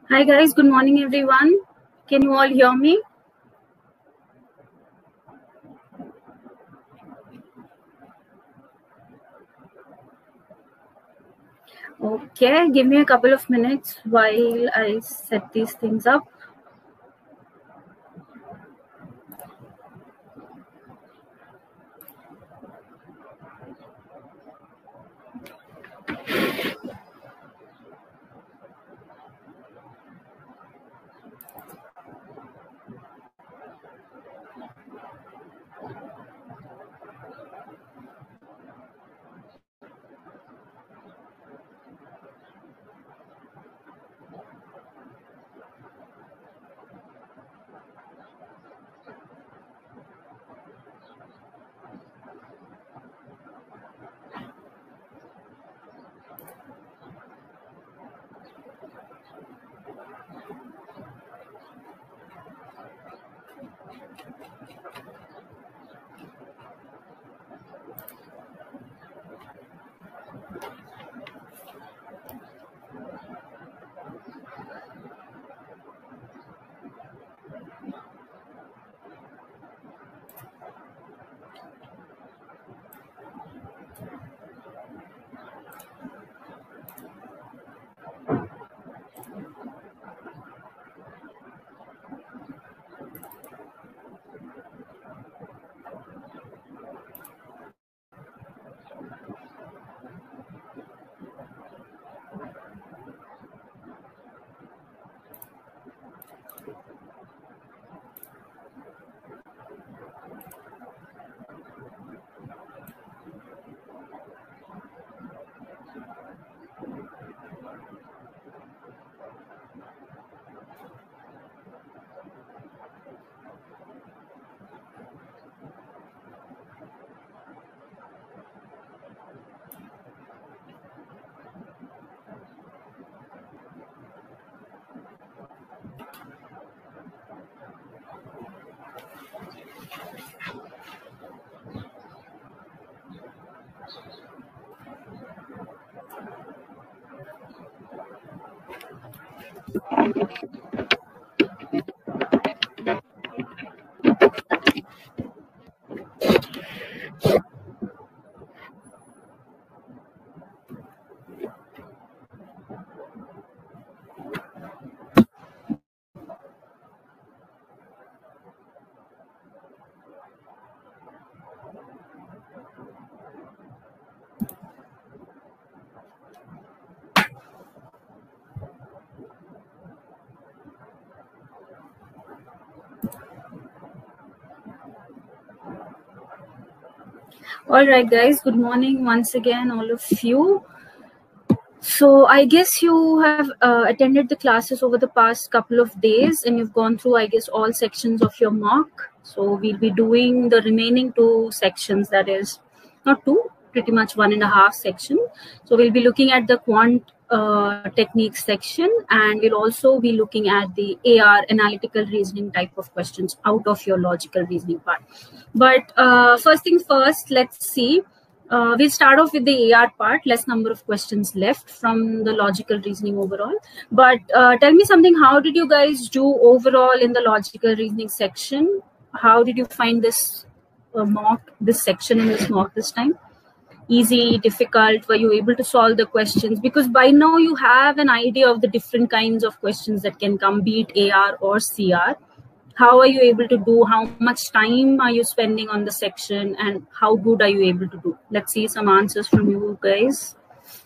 Hi guys, good morning everyone. Can you all hear me? Okay, give me a couple of minutes while I set these things up. All right guys, good morning once again all of you. So I guess you have attended the classes over the past couple of days and you've gone through I guess all sections of your mock. So we'll be doing the remaining two sections, that is not two, pretty much 1.5 section. So we'll be looking at the quant techniques section, and we'll also be looking at the AR, analytical reasoning type of questions out of your logical reasoning part. But first things first, let's see. We'll start off with the AR part, less number of questions left from the logical reasoning overall. But tell me something, how did you guys do overall in the logical reasoning section? How did you find this mock, this section in this mock this time? Easy, difficult? Were you able to solve the questions? Because by now you have an idea of the different kinds of questions that can come, be it AR or CR. How are you able to do? How much time are you spending on the section? And how good are you able to do? Let's see some answers from you guys.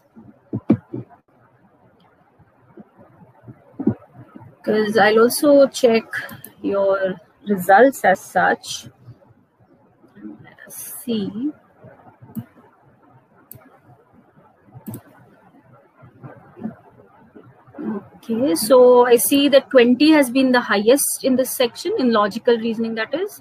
Because I'll also check your results as such. Let us see. Okay, so I see that 20 has been the highest in this section, in logical reasoning, that is.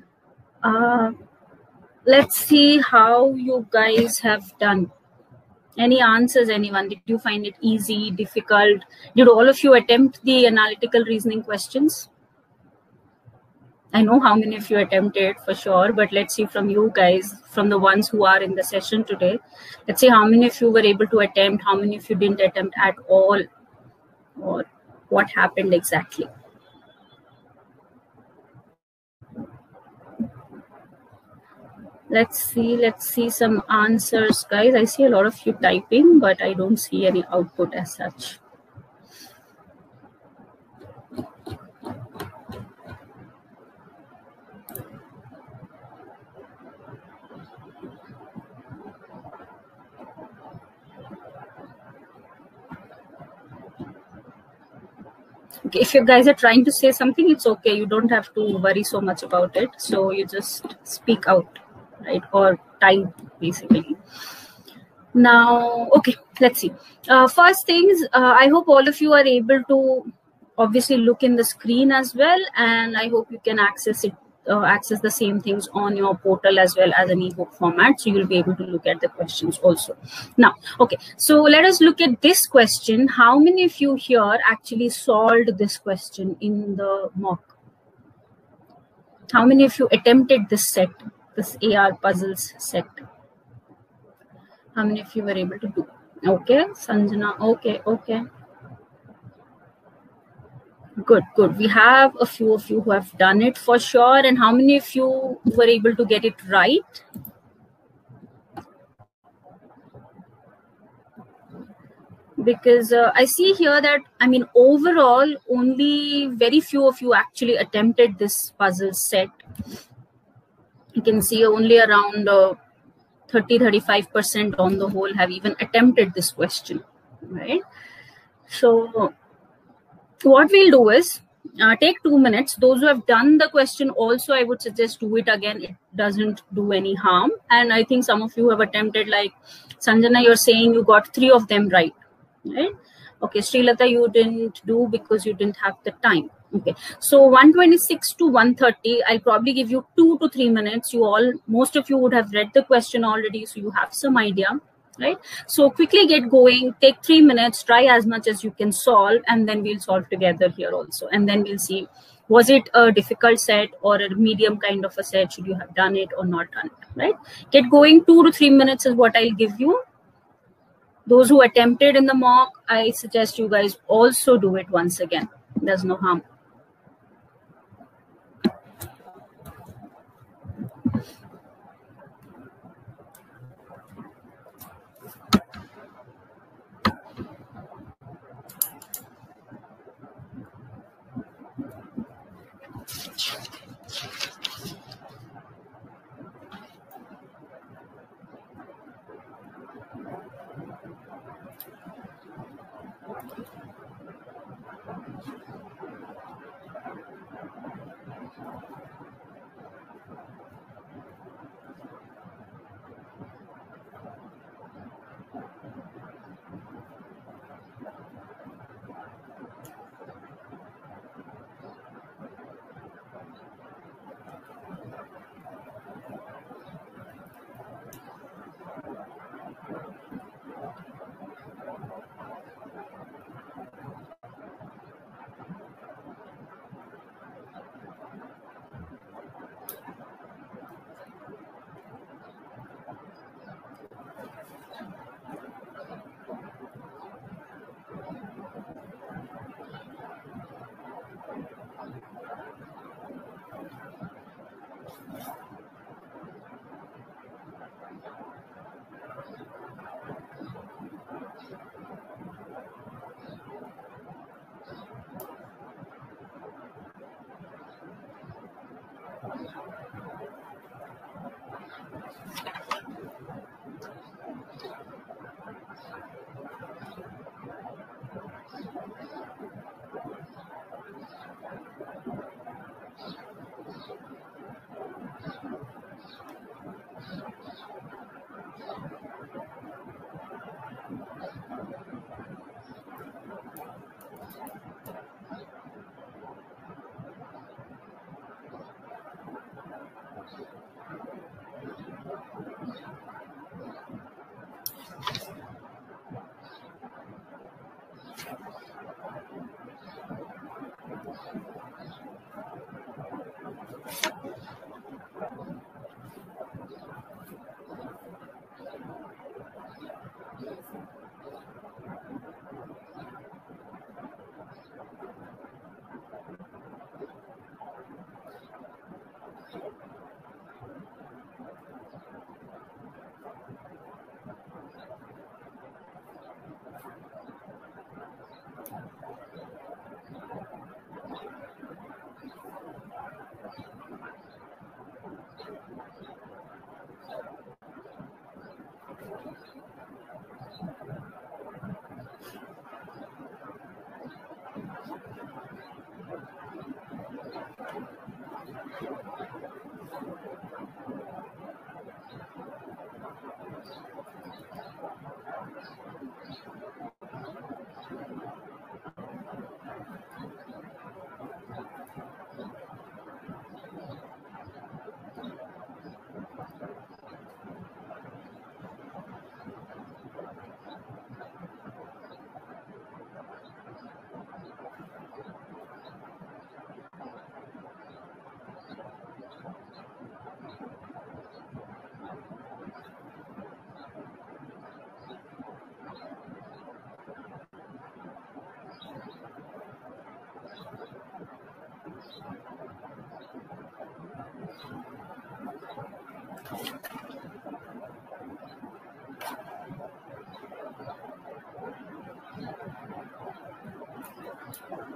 Let's see how you guys have done. Any answers, anyone? Did you find it easy, difficult? Did all of you attempt the analytical reasoning questions? I know how many of you attempted for sure, but let's see from you guys, from the ones who are in the session today. Let's see how many of you were able to attempt, how many of you didn't attempt at all, or what happened exactly. Let's see some answers, guys. I see a lot of you typing, but I don't see any output as such. Okay, if you guys are trying to say something, it's okay. You don't have to worry so much about it. So you just speak out, right? Or type, basically. Now, okay, let's see. First things, I hope all of you are able to obviously look in the screen as well, and I hope you can access it, access the same things on your portal as well as an ebook format, so you'll be able to look at the questions also. Now, okay, so let us look at this question. How many of you here actually solved this question in the mock? How many of you attempted this set, this AR puzzles set? How many of you were able to do? Okay, Sanjana. Okay. Good. We have a few of you who have done it for sure. And how many of you were able to get it right? Because I see here that, I mean, overall, only very few of you actually attempted this puzzle set. You can see only around 30-35% on the whole have even attempted this question, right? So what we'll do is take 2 minutes. Those who have done the question also, I would suggest do it again. It doesn't do any harm. And I think some of you have attempted, like Sanjana, you're saying you got 3 of them right? Okay, Srilata, you didn't do because you didn't have the time. Okay, so 126 to 130, I'll probably give you 2 to 3 minutes. Most of you would have read the question already, so you have some idea, right? So quickly get going, take 3 minutes, try as much as you can solve, and then we'll solve together here also. And then we'll see, was it a difficult set or a medium kind of a set? Should you have done it or not done it, right? Get going, 2 to 3 minutes is what I'll give you. Those who attempted in the mock, I suggest you guys also do it once again. There's no harm.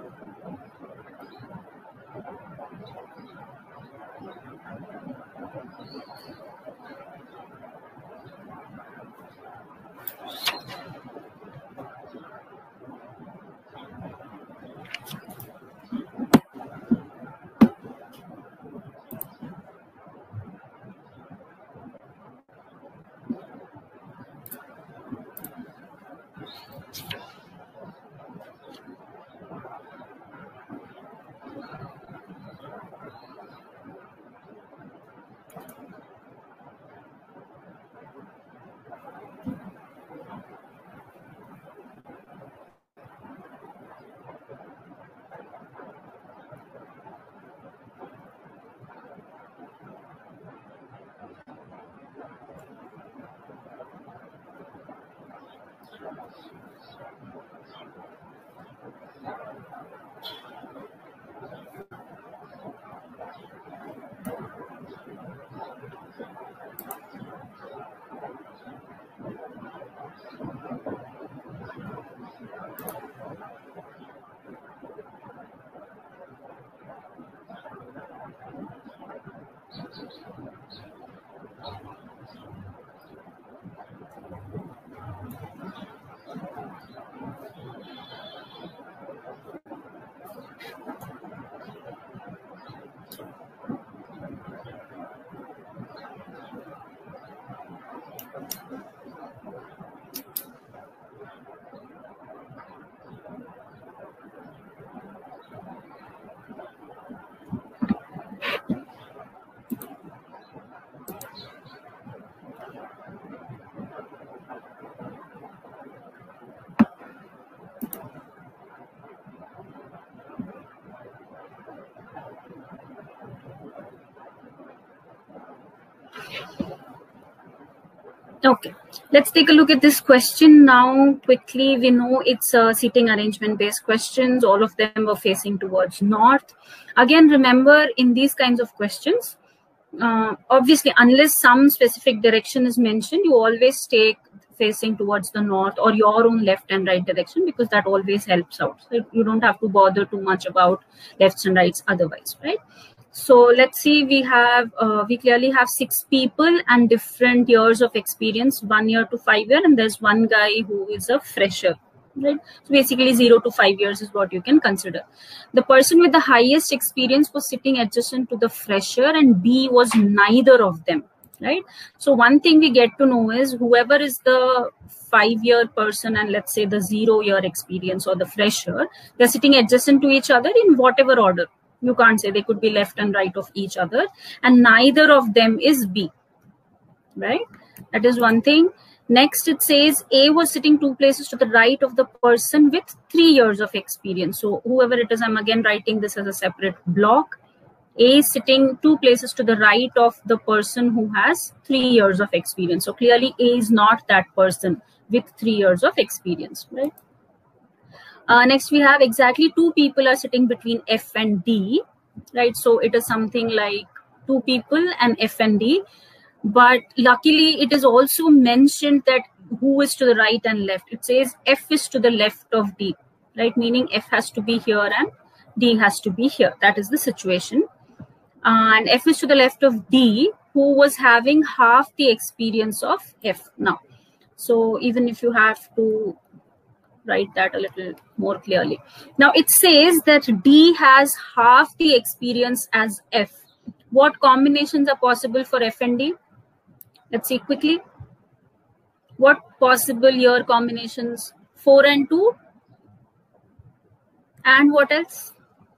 Okay, let's take a look at this question now quickly. We know it's seating arrangement based questions. All of them were facing towards north. Again, remember in these kinds of questions, obviously, unless some specific direction is mentioned, you always take facing towards the north or your own left and right direction, because that always helps out. So you don't have to bother too much about lefts and rights otherwise, right? So let's see, we clearly have 6 people and different years of experience, 1 year to 5 year, and there's one guy who is a fresher, right? So basically 0 to 5 years is what you can consider. The person with the highest experience was sitting adjacent to the fresher, and B was neither of them, right? So one thing we get to know is whoever is the 5-year person and let's say the 0-year experience or the fresher, they're sitting adjacent to each other in whatever order. You can't say, they could be left and right of each other, and neither of them is B, right? That is one thing. Next, it says A was sitting 2 places to the right of the person with 3 years of experience. So whoever it is, I'm again writing this as a separate block. A is sitting 2 places to the right of the person who has 3 years of experience. So clearly A is not that person with 3 years of experience, right? Next, we have exactly 2 people are sitting between F and D, right? So it is something like 2 people and F and D. But luckily, it is also mentioned that who is to the right and left. It says F is to the left of D, right? Meaning F has to be here and D has to be here. That is the situation. And F is to the left of D, who was having half the experience of F now. So even if you have to write that a little more clearly. Now it says that D has half the experience as F. What combinations are possible for F and D? Let's see quickly. What possible year combinations? 4 and 2. And what else?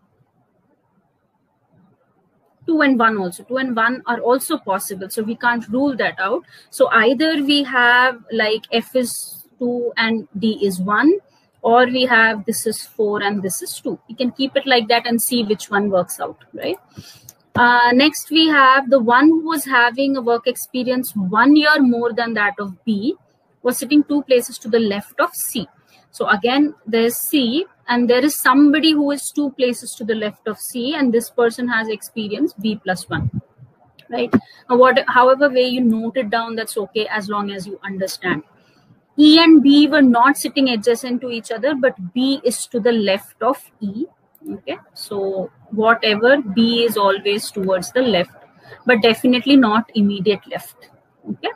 2 and 1 also. 2 and 1 are also possible. So we can't rule that out. So either we have like F is 2 and D is 1, or we have this is 4 and this is 2. We can keep it like that and see which one works out, right? Next, we have the one who was having a work experience 1 year more than that of B was sitting 2 places to the left of C. So again, there's C, and there is somebody who is 2 places to the left of C, and this person has experience B plus 1, right? However way you note it down, that's okay, as long as you understand. E and B were not sitting adjacent to each other, but B is to the left of E. Okay, so whatever, B is always towards the left, but definitely not immediate left. Okay,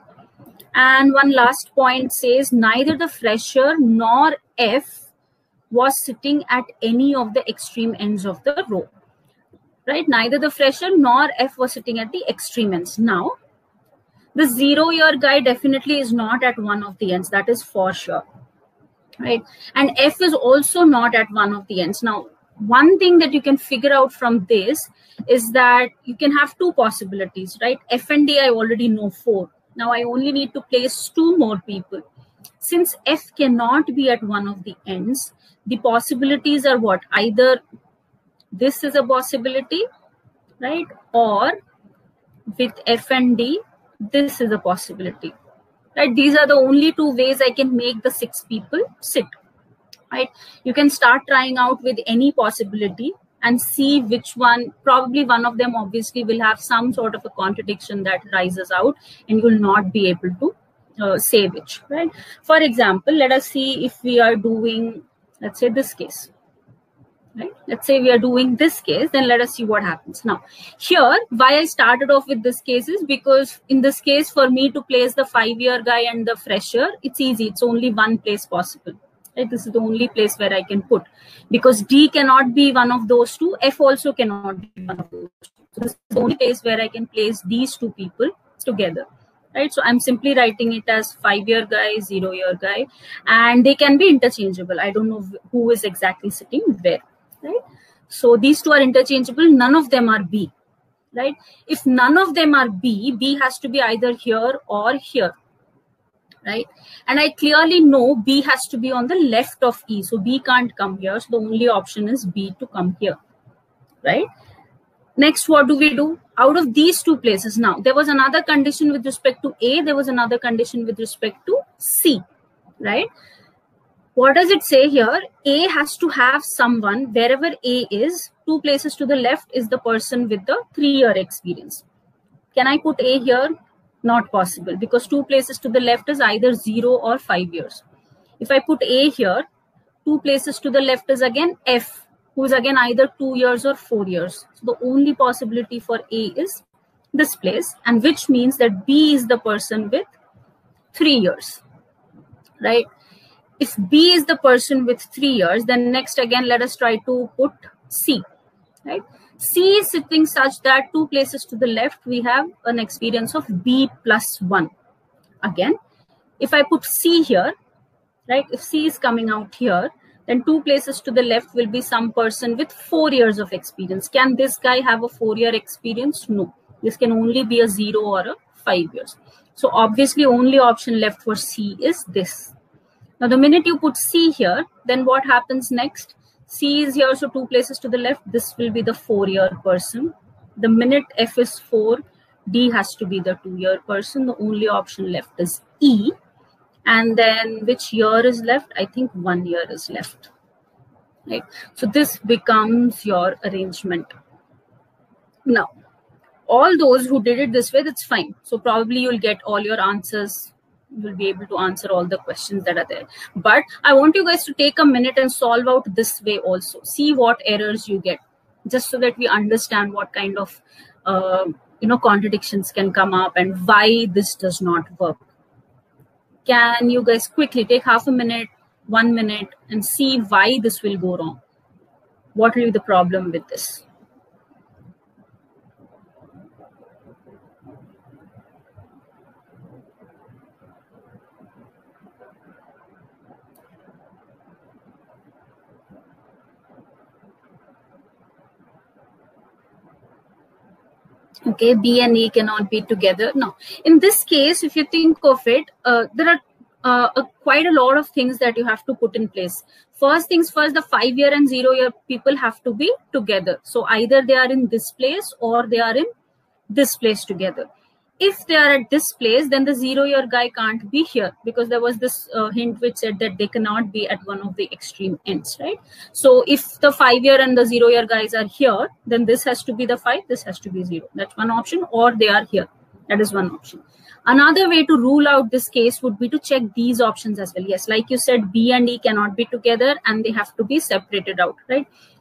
and one last point says neither the fresher nor F was sitting at any of the extreme ends of the row. Right, neither the fresher nor F was sitting at the extreme ends. Now, the 0-year guy definitely is not at one of the ends, that is for sure. Right, and F is also not at one of the ends. Now, one thing that you can figure out from this is that you can have two possibilities, right? F and D I already know 4. Now I only need to place 2 more people. Since F cannot be at one of the ends, the possibilities are what? Either this is a possibility, right? Or with F and D, this is a possibility, right? These are the only 2 ways I can make the 6 people sit, right? You can start trying out with any possibility and see which one. Probably one of them obviously will have some sort of a contradiction that rises out and you will not be able to say which, right? For example, let us see if we are doing, let's say, this case. Right? Let's say we are doing this case, then let us see what happens. Now, here, why I started off with this case is because in this case, for me to place the 5-year guy and the fresher, it's easy. It's only one place possible. Right? This is the only place where I can put. Because D cannot be one of those 2. F also cannot be one of those 2. So this is the only place where I can place these 2 people together. Right? So I'm simply writing it as 5-year guy, 0-year guy. And they can be interchangeable. I don't know who is exactly sitting where. Right? So these 2 are interchangeable. None of them are B. Right? If none of them are B, B has to be either here or here. Right? And I clearly know B has to be on the left of E. So B can't come here. So the only option is B to come here. Right? Next, what do we do? Out of these 2 places, now, there was another condition with respect to A. There was another condition with respect to C. Right? What does it say here? A has to have someone, wherever A is, 2 places to the left is the person with the 3-year experience. Can I put A here? Not possible, because 2 places to the left is either 0 or 5 years. If I put A here, 2 places to the left is again F, who is again either 2 years or 4 years. So the only possibility for A is this place, and which means that B is the person with 3 years, right? If B is the person with 3 years, then next again, let us try to put C, right? C is sitting such that 2 places to the left, we have an experience of B plus 1. Again, if I put C here, right? If C is coming out here, then 2 places to the left will be some person with 4 years of experience. Can this guy have a 4-year experience? No. This can only be a 0 or a 5 years. So obviously only option left for C is this. Now, the minute you put C here, then what happens next? C is here, so 2 places to the left. This will be the 4-year person. The minute F is 4, D has to be the 2-year person. The only option left is E. And then which year is left? I think 1 year is left. Right? So this becomes your arrangement. Now, all those who did it this way, that's fine. So probably you'll get all your answers. You'll be able to answer all the questions that are there. But I want you guys to take a minute and solve out this way also. See what errors you get, just so that we understand what kind of contradictions can come up and why this does not work. Can you guys quickly take half a minute, 1 minute, and see why this will go wrong? What will be the problem with this? Okay, B and E cannot be together. Now, in this case, if you think of it, there are quite a lot of things that you have to put in place. First things first, the 5-year and 0-year people have to be together. So either they are in this place or they are in this place together. If they are at this place, then the 0-year guy can't be here, because there was this hint which said that they cannot be at one of the extreme ends, right? So if the 5-year and the 0-year guys are here, then this has to be the 5, this has to be 0. That's one option. Or they are here. That is one option. Another way to rule out this case would be to check these options as well. Yes, like you said, B and E cannot be together and they have to be separated out, right?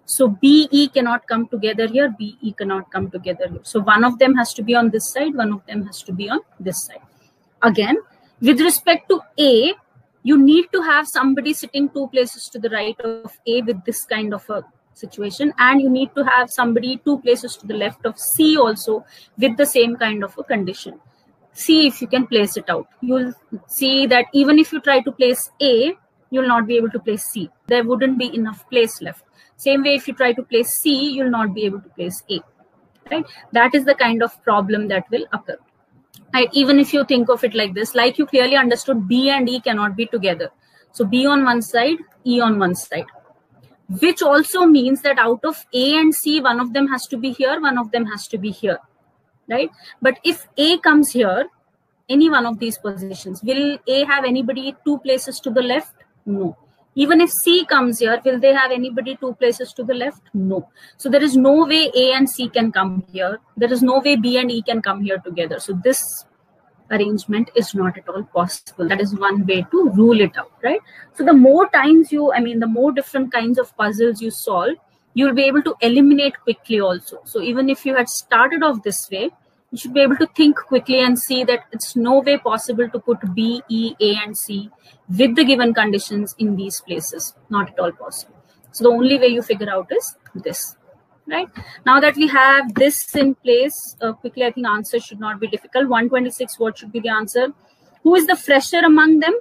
So BE cannot come together here, BE cannot come together here. So one of them has to be on this side, one of them has to be on this side. Again, with respect to A, you need to have somebody sitting 2 places to the right of A with this kind of a situation, and you need to have somebody 2 places to the left of C also with the same kind of a condition. See if you can place it out. You'll see that even if you try to place A, you'll not be able to place C. There wouldn't be enough place left. Same way, if you try to place C, you'll not be able to place A. Right? That is the kind of problem that will occur. Right? Even if you think of it like this, like you clearly understood, B and E cannot be together. So B on one side, E on one side. Which also means that out of A and C, one of them has to be here, one of them has to be here. Right? But if A comes here, any one of these positions, will A have anybody 2 places to the left? No. Even if C comes here, will they have anybody 2 places to the left? No. So there is no way A and C can come here. There is no way B and E can come here together. So this arrangement is not at all possible. That is one way to rule it out, right? So the more times the more different kinds of puzzles you solve, you'll be able to eliminate quickly also. So even if you had started off this way, you should be able to think quickly and see that it's no way possible to put B, E, A, and C with the given conditions in these places. Not at all possible. So the only way you figure out is this, right? Now that we have this in place, quickly, I think answer should not be difficult. 126, what should be the answer? Who is the fresher among them?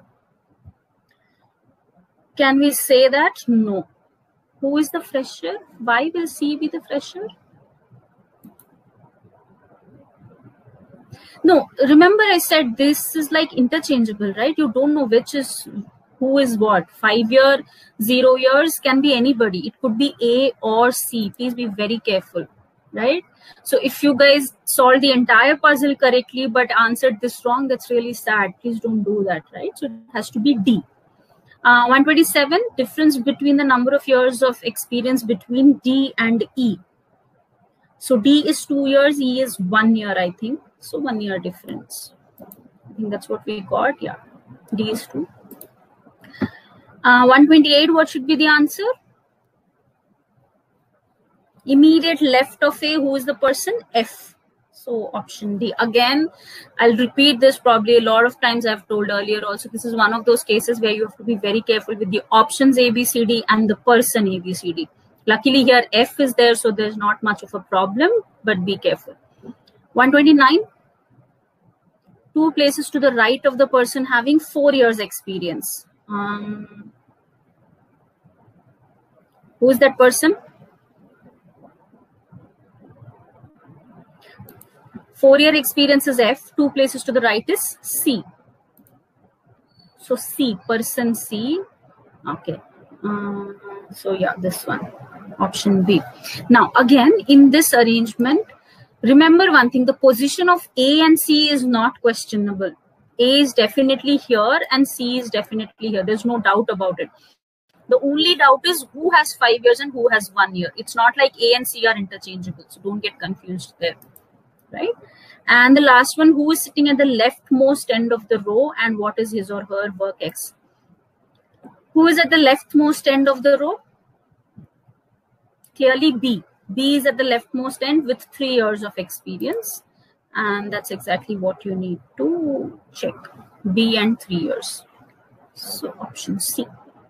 Can we say that? No. Who is the fresher? Why will C be the fresher? No, remember I said this is like interchangeable, right? You don't know which is who is what. 5 year, 0 years can be anybody. It could be A or C. Please be very careful, right? So if you guys solved the entire puzzle correctly but answered this wrong, that's really sad. Please don't do that, right? So it has to be D. 127, difference between the number of years of experience between D and E. So D is 2 years, E is 1 year, I think. So 1 year difference. I think that's what we got. Yeah, D is 2. 128, what should be the answer? Immediate left of A, who is the person? F. So option D. Again, I'll repeat this probably a lot of times. I've told earlier also, this is one of those cases where you have to be very careful with the options A, B, C, D and the person A, B, C, D. Luckily here F is there, so there's not much of a problem, but be careful. 129, 2 places to the right of the person having 4 years experience. Who is that person? 4 year experience is F, 2 places to the right is C. So C, person C. Okay. So yeah, this one, option B. Now again, in this arrangement, remember one thing, the position of A and C is not questionable. A is definitely here and C is definitely here. There's no doubt about it. The only doubt is who has 5 years and who has 1 year. It's not like A and C are interchangeable. So don't get confused there, right? And the last one, who is sitting at the leftmost end of the row and what is his or her work X? Who is at the leftmost end of the row? Clearly B. B is at the leftmost end with 3 years of experience. And that's exactly what you need to check. B and 3 years. So option C.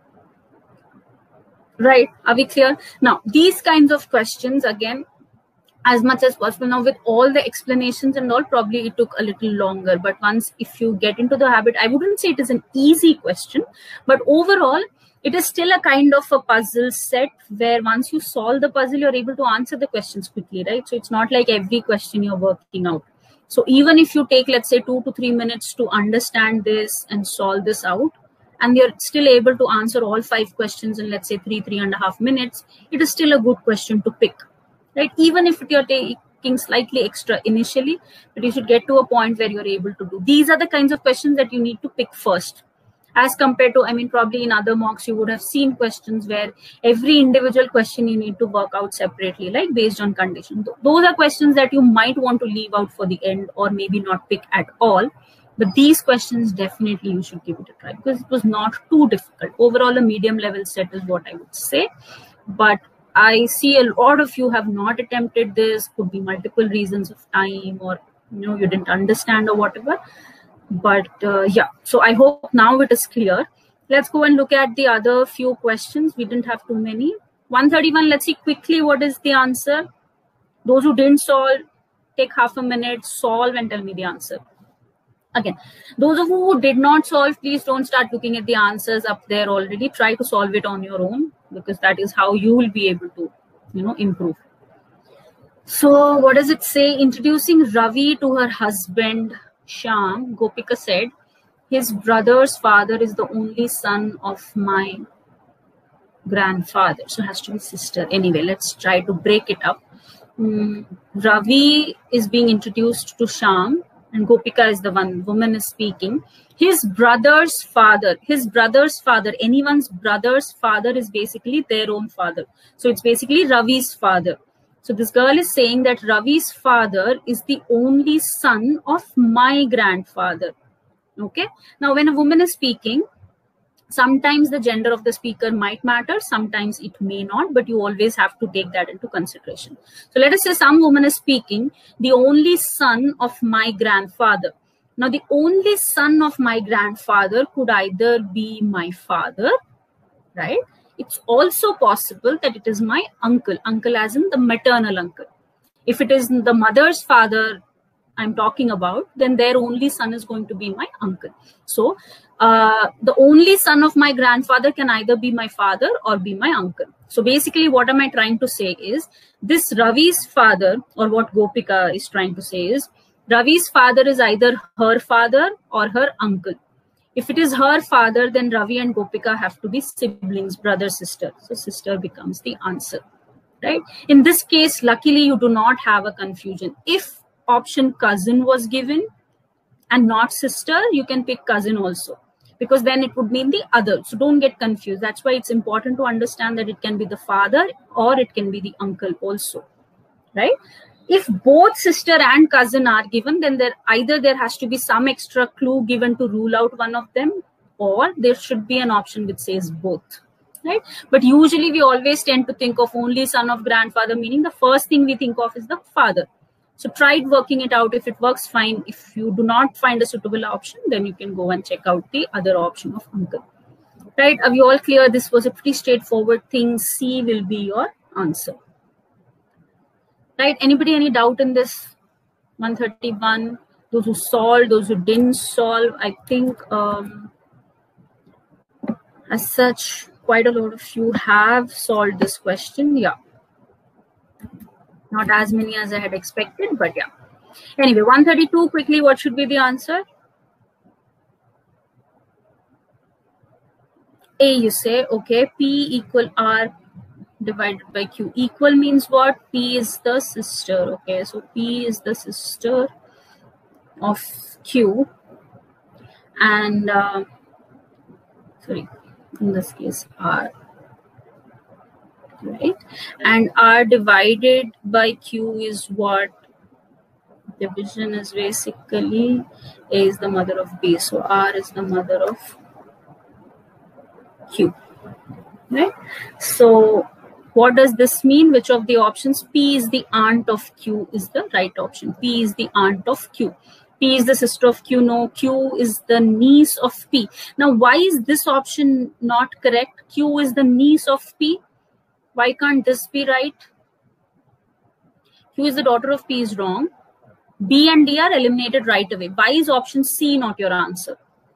Right, are we clear? Now, these kinds of questions, again, as much as possible. Now, with all the explanations and all, probably it took a little longer. But once, if you get into the habit, I wouldn't say it is an easy question. But overall, it is still a kind of a puzzle set where once you solve the puzzle, you're able to answer the questions quickly, right? So it's not like every question you're working out. So even if you take, let's say, 2 to 3 minutes to understand this and solve this out, and you're still able to answer all 5 questions in, let's say, 3.5 minutes, it is still a good question to pick, right? Even if you're taking slightly extra initially, but you should get to a point where you're able to do. These are the kinds of questions that you need to pick first. As compared to, I mean, probably in other mocks, you would have seen questions where every individual question you need to work out separately, like based on condition. Those are questions that you might want to leave out for the end or maybe not pick at all. But these questions, definitely you should give it a try because it was not too difficult. Overall, a medium level set is what I would say. But I see a lot of you have not attempted this. Could be multiple reasons of time, or you didn't understand or whatever. But yeah, so I hope now it is clear. Let's go and look at the other few questions. We didn't have too many. 131, let's see quickly what is the answer. Those who didn't solve, take half a minute, solve and tell me the answer. Again, those of you who did not solve, please don't start looking at the answers up there already. Try to solve it on your own, because that is how you will be able to, improve. So what does it say? Introducing Ravi to her husband, Shyam, Gopika said, his brother's father is the only son of my grandfather. So it has to be sister. Anyway, let's try to break it up. Ravi is being introduced to Shyam, and Gopika is the woman is speaking. His brother's father, anyone's brother's father is basically their own father. So it's basically Ravi's father. So this girl is saying that Ravi's father is the only son of my grandfather. Okay. Now, when a woman is speaking, sometimes the gender of the speaker might matter, sometimes it may not, but you always have to take that into consideration. So let us say some woman is speaking, the only son of my grandfather. Now, the only son of my grandfather could either be my father, right? It's also possible that it is my uncle as in the maternal uncle. If it is the mother's father I'm talking about, then their only son is going to be my uncle. So the only son of my grandfather can either be my father or be my uncle. So basically what am I trying to say is, this Ravi's father, or what Gopika is trying to say is, Ravi's father is either her father or her uncle. If it is her father, then Ravi and Gopika have to be siblings, brother, sister. So sister becomes the answer, right? In this case, luckily, you do not have a confusion. If option cousin was given and not sister, you can pick cousin also, because then it would mean the other. So don't get confused. That's why it's important to understand that it can be the father or it can be the uncle also, right? If both sister and cousin are given, then there has to be some extra clue given to rule out one of them, or there should be an option which says both, right? But usually we always tend to think of only son of grandfather, meaning the first thing we think of is the father. So try working it out. If it works, fine. If you do not find a suitable option, then you can go and check out the other option of uncle, right? Are we all clear? This was a pretty straightforward thing. C will be your answer. Right? Anybody any doubt in this? 131. Those who solved, those who didn't solve. I think as such, quite a lot of you have solved this question. Yeah. Not as many as I had expected, but yeah. Anyway, 132, quickly, what should be the answer? A, you say. Okay. P equal R divided by Q. Equal means what? P is the sister. Okay, so P is the sister of Q, and sorry, in this case R, right? And R divided by Q is what? Division is basically A is the mother of B, so R is the mother of Q, right? So what does this mean? Which of the options? P is the aunt of Q is the right option. P is the aunt of Q. P is the sister of Q. No, Q is the niece of P. Now, why is this option not correct? Q is the niece of P. Why can't this be right? Q is the daughter of P is wrong. B and D are eliminated right away. Why is option C not your answer?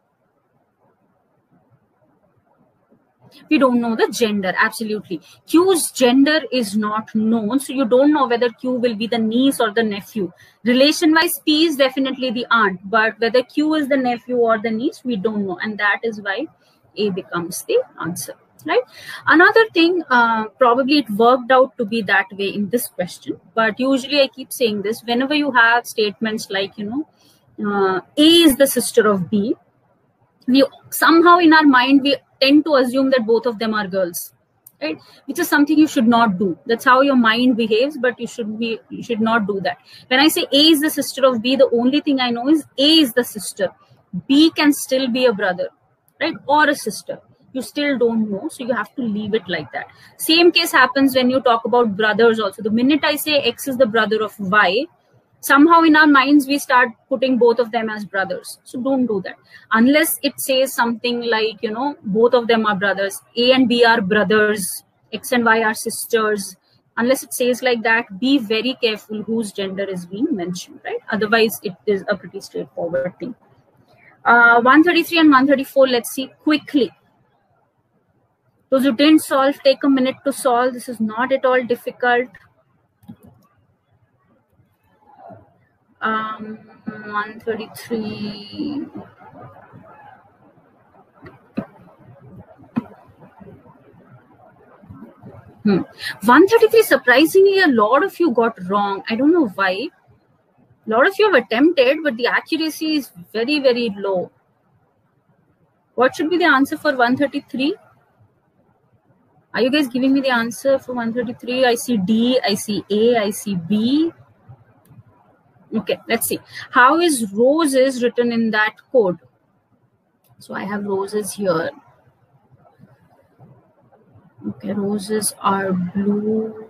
We don't know the gender. Absolutely. Q's gender is not known. So you don't know whether Q will be the niece or the nephew. Relation wise, P is definitely the aunt, but whether Q is the nephew or the niece, we don't know. And that is why A becomes the answer, right? Another thing, probably it worked out to be that way in this question, but usually I keep saying this, whenever you have statements like, A is the sister of B, we somehow in our mind, we tend to assume that both of them are girls, right? Which is something you should not do. That's how your mind behaves, but you should not do that. When I say A is the sister of B, the only thing I know is A is the sister. B can still be a brother, right? Or a sister. you still don't know, so you have to leave it like that. Same case happens when you talk about brothers also. The minute I say X is the brother of Y, somehow in our minds we start putting both of them as brothers. So don't do that unless it says something like, you know, both of them are brothers, A and B are brothers, X and Y are sisters. Unless it says like that, be very careful whose gender is being mentioned, right? Otherwise it is a pretty straightforward thing. 133 and 134, let's see quickly. Those who didn't solve, take a minute to solve. This is not at all difficult. 133. Hmm. 133, surprisingly, a lot of you got wrong. I don't know why. A lot of you have attempted, but the accuracy is very, very low. What should be the answer for 133? Are you guys giving me the answer for 133? I see D, I see A, I see B. Okay, let's see. How is roses written in that code? So I have roses here. Okay, roses are blue.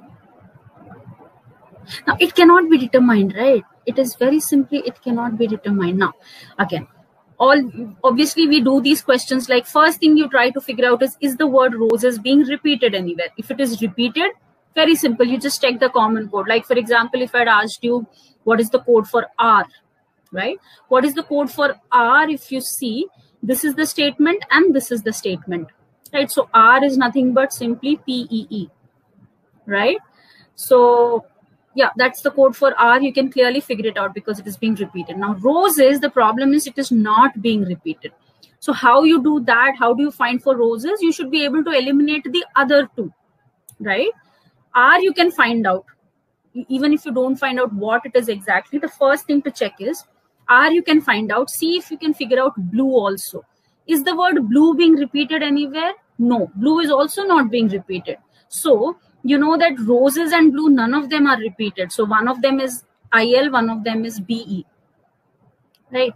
Now it cannot be determined, right? It is very simply, it cannot be determined. Now, again, obviously we do these questions like first thing you try to figure out is the word roses being repeated anywhere? If it is repeated, very simple, you just check the common code. Like for example, if I had asked you what is the code for R, right? What is the code for R? If you see, this is the statement and this is the statement, right? So R is nothing but simply PEE, right? So yeah, that's the code for R. You can clearly figure it out because it is being repeated. Now roses, the problem is it is not being repeated. So how you do that? How do you find for roses? You should be able to eliminate the other two, right? R you can find out. Even if you don't find out what it is exactly, the first thing to check is R you can find out. See if you can figure out blue also. Is the word blue being repeated anywhere? No, blue is also not being repeated. So you know that roses and blue, none of them are repeated. So one of them is IL, one of them is BE, right?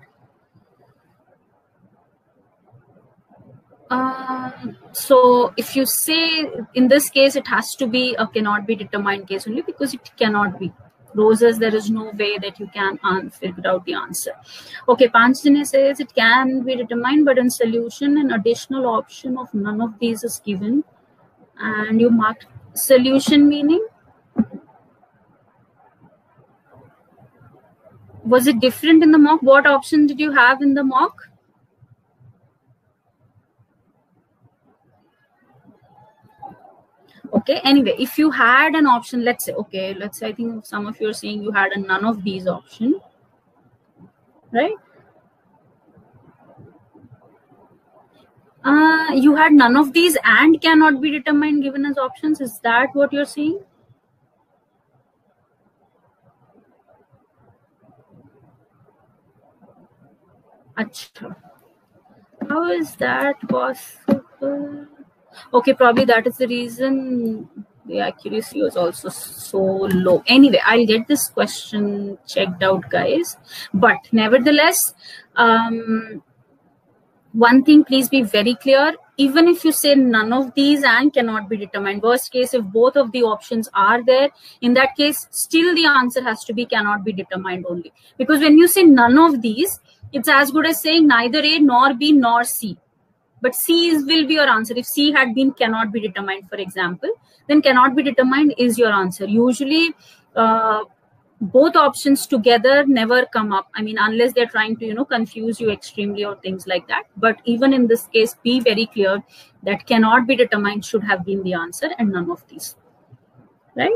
So if you say in this case, it has to be a cannot be determined case only because it cannot be. Roses, there is no way that you can figure out the answer. Okay, Panchjane says it can be determined, but in solution, an additional option of none of these is given. And you marked solution meaning? Was it different in the mock? What option did you have in the mock? Okay, anyway, if you had an option, let's say, okay, let's say, I think some of you are saying you had a none of these option, right? You had none of these and cannot be determined given as options. Is that what you're saying? Achha. How is that possible? Okay, probably that is the reason the accuracy was also so low. Anyway, I'll get this question checked out, guys. But nevertheless, one thing, please be very clear. Even if you say none of these and cannot be determined, worst case, if both of the options are there, in that case, still the answer has to be cannot be determined only. Because when you say none of these, it's as good as saying neither A nor B nor C. But C will be your answer. If C had been cannot be determined, for example, then cannot be determined is your answer. Usually, both options together never come up. I mean, unless they're trying to, confuse you extremely or things like that. But even in this case, be very clear that cannot be determined should have been the answer and none of these, right?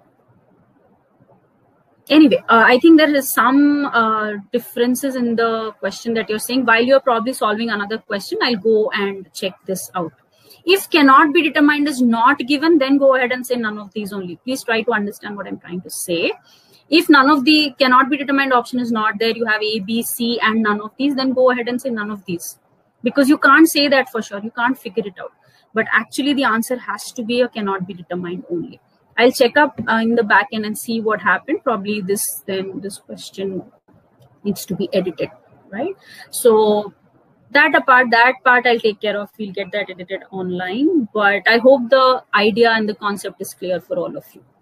Anyway, I think there is some differences in the question that you're saying. While you're probably solving another question, I'll go and check this out. If cannot be determined is not given, then go ahead and say none of these only. Please try to understand what I'm trying to say. If none of the cannot be determined option is not there, you have A, B, C, and none of these, then go ahead and say none of these. Because you can't say that for sure. You can't figure it out. But actually, the answer has to be a cannot be determined only. I'll check up in the back end and see what happened. Probably this question needs to be edited, right? So that apart, that part I'll take care of. We'll get that edited online. But I hope the idea and the concept is clear for all of you.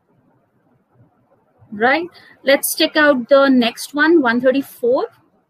Right? Let's check out the next one, 134.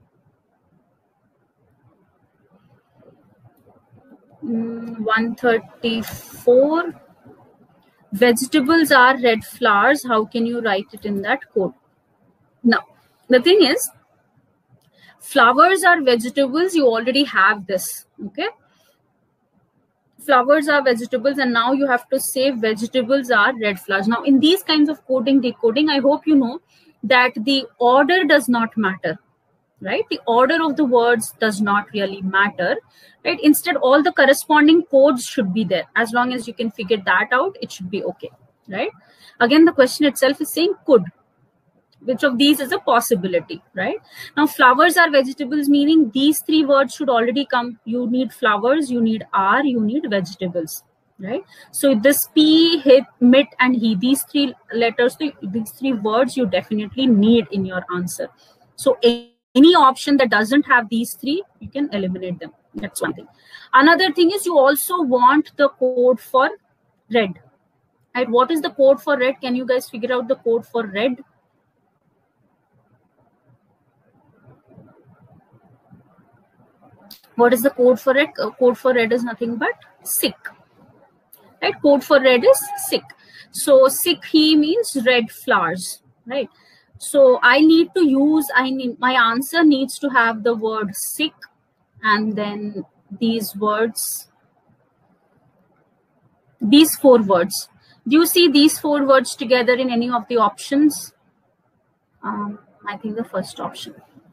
134. Vegetables are red flowers. How can you write it in that code? Now, the thing is, flowers are vegetables. You already have this. Okay. Flowers are vegetables, and now you have to say vegetables are red flowers. Now, in these kinds of coding, decoding, I hope you know that the order does not matter. Right? The order of the words does not really matter, right? Instead, all the corresponding codes should be there. As long as you can figure that out, it should be okay, right? Again, the question itself is saying could. Which of these is a possibility, right? Now, flowers are vegetables, meaning these three words should already come. You need flowers, you need are, you need vegetables, right? So this P, hit, mit, and he, these three letters, these three words you definitely need in your answer. So any option that doesn't have these three, you can eliminate them. That's one thing. Another thing is you also want the code for red. Right? What is the code for red? Can you guys figure out the code for red? What is the code for red? Code for red is nothing but sick. Right? Code for red is sick. So sick he means red flowers. Right? So I need to use, my answer needs to have the word sick and then these words, these four words. Do you see these four words together in any of the options? I think the first option.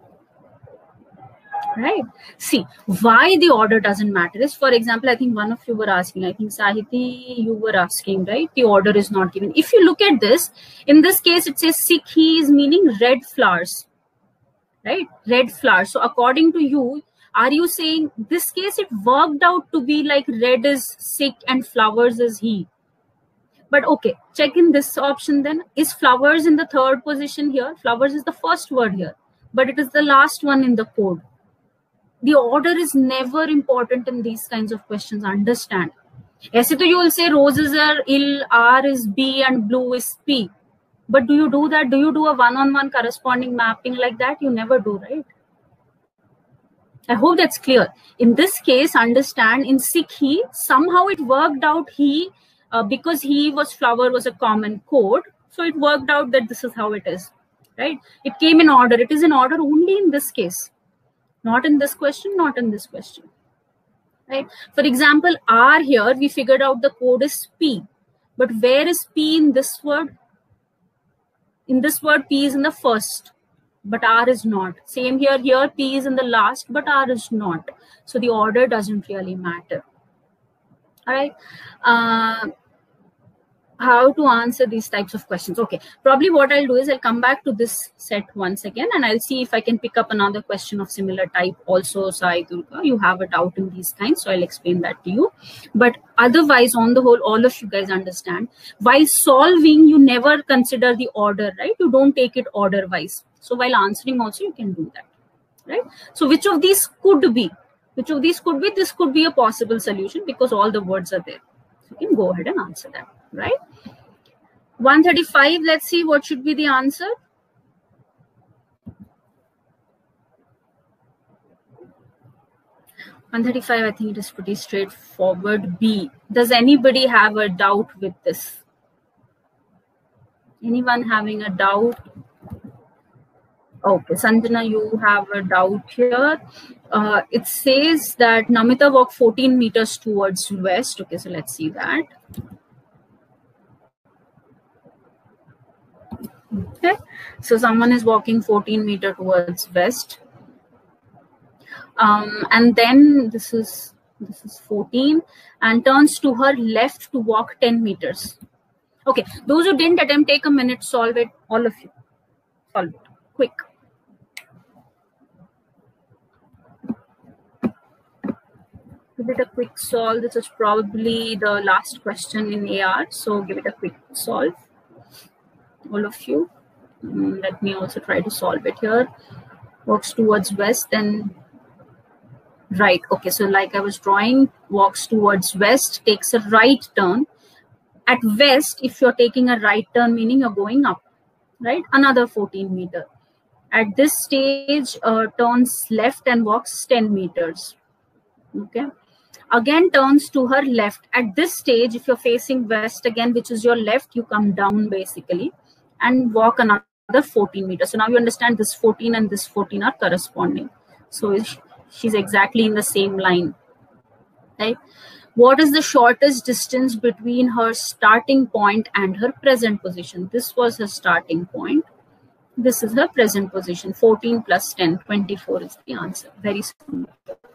Right? See, why the order doesn't matter is, for example, I think one of you were asking, I think Sahiti, you were asking, right? The order is not given. If you look at this, in this case, it says sick he is meaning red flowers, right? Red flowers. So according to you, are you saying this case it worked out to be like red is sick and flowers is he? But okay, check in this option then. Is flowers in the third position here? Flowers is the first word here, but it is the last one in the code. The order is never important in these kinds of questions, understand. Aise to you will say roses are ill, R is B and blue is P. But do you do that? Do you do a one-on-one corresponding mapping like that? You never do, right? I hope that's clear. In this case, understand in sick he, somehow it worked out he, because he was flower was a common code. So it worked out that this is how it is, right? It came in order. It is in order only in this case. Not in this question, not in this question, right? For example, R here, we figured out the code is P. But where is P in this word? In this word, P is in the first, but R is not. Same here, here P is in the last, but R is not. So the order doesn't really matter. All right. How to answer these types of questions. Okay, probably what I'll do is I'll come back to this set once again and I'll see if I can pick up another question of similar type also. Sai Durga, you have a doubt in these kinds, so I'll explain that to you. But otherwise, on the whole, all of you guys understand, while solving, you never consider the order, right? You don't take it order wise. So while answering also, you can do that, right? So which of these could be? Which of these could be? This could be a possible solution because all the words are there. So you can go ahead and answer that. Right? 135, let's see what should be the answer. I think it is pretty straightforward. B. Does anybody have a doubt with this? Anyone having a doubt? Okay, Sanjana, you have a doubt here. It says that Namita walked 14 meters towards west. Okay, so let's see that. Okay, so someone is walking 14 meters towards west, and then this is 14, and turns to her left to walk 10 meters. Okay, those who didn't attempt, take a minute, solve it. All of you, solve it quick. Give it a quick solve. This is probably the last question in AR, so give it a quick solve. All of you. Let me also try to solve it here. Walks towards west, then Right. Okay. So like I was drawing, walks towards west, takes a right turn. At west, if you're taking a right turn, meaning you're going up, right? Another 14 meter. At this stage, turns left and walks 10 meters. Okay. Again, turns to her left. At this stage, if you're facing west again, which is your left, you come down basically and walk another 14 meters. So now you understand this 14 and this 14 are corresponding. So she's exactly in the same line, right? What is the shortest distance between her starting point and her present position? This was her starting point. This is her present position. 14 plus 10, 24 is the answer. Very simple.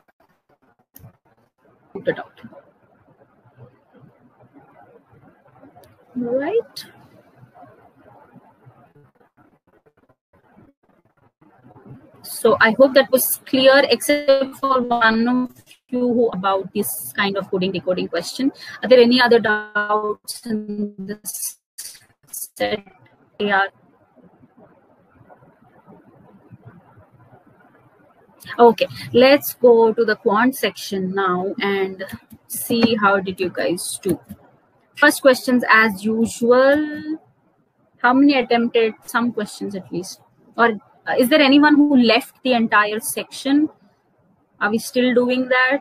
Put it out. Right. So I hope that was clear, except for one of you about this kind of coding decoding question. Are there any other doubts in this set? Yeah. Okay, let's go to the quant section now and see how did you guys do. First questions as usual. How many attempted? Some questions at least. Or is there anyone who left the entire section? Are we still doing that?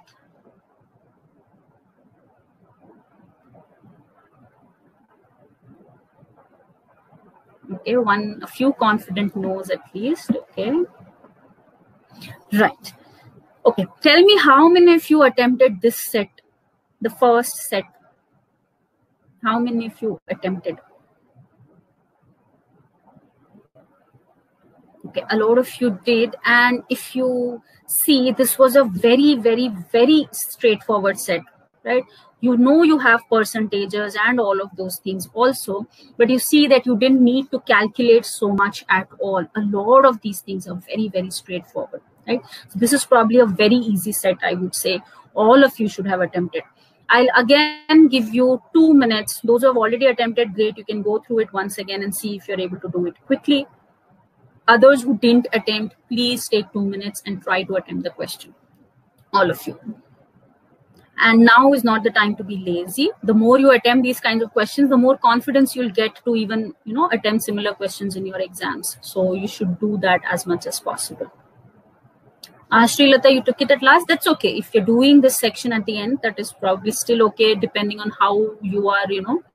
Okay, a few confident no's at least. Okay. Right. Okay, tell me how many of you attempted this set, the first set? How many of you attempted? Okay, a lot of you did. And if you see, this was a very, very, very straightforward set, right? You know you have percentages and all of those things also, but you see that you didn't need to calculate so much at all. A lot of these things are very, very straightforward, right? So this is probably a very easy set, I would say. All of you should have attempted. I'll again give you 2 minutes. Those who have already attempted, great. You can go through it once again and see if you're able to do it quickly. Others who didn't attempt, please take 2 minutes and try to attempt the question. All of you. And now is not the time to be lazy. The more you attempt these kinds of questions, the more confidence you'll get to even, attempt similar questions in your exams. So you should do that as much as possible. Srilata, you took it at last. That's okay. If you're doing this section at the end, that is probably still okay, depending on how you are,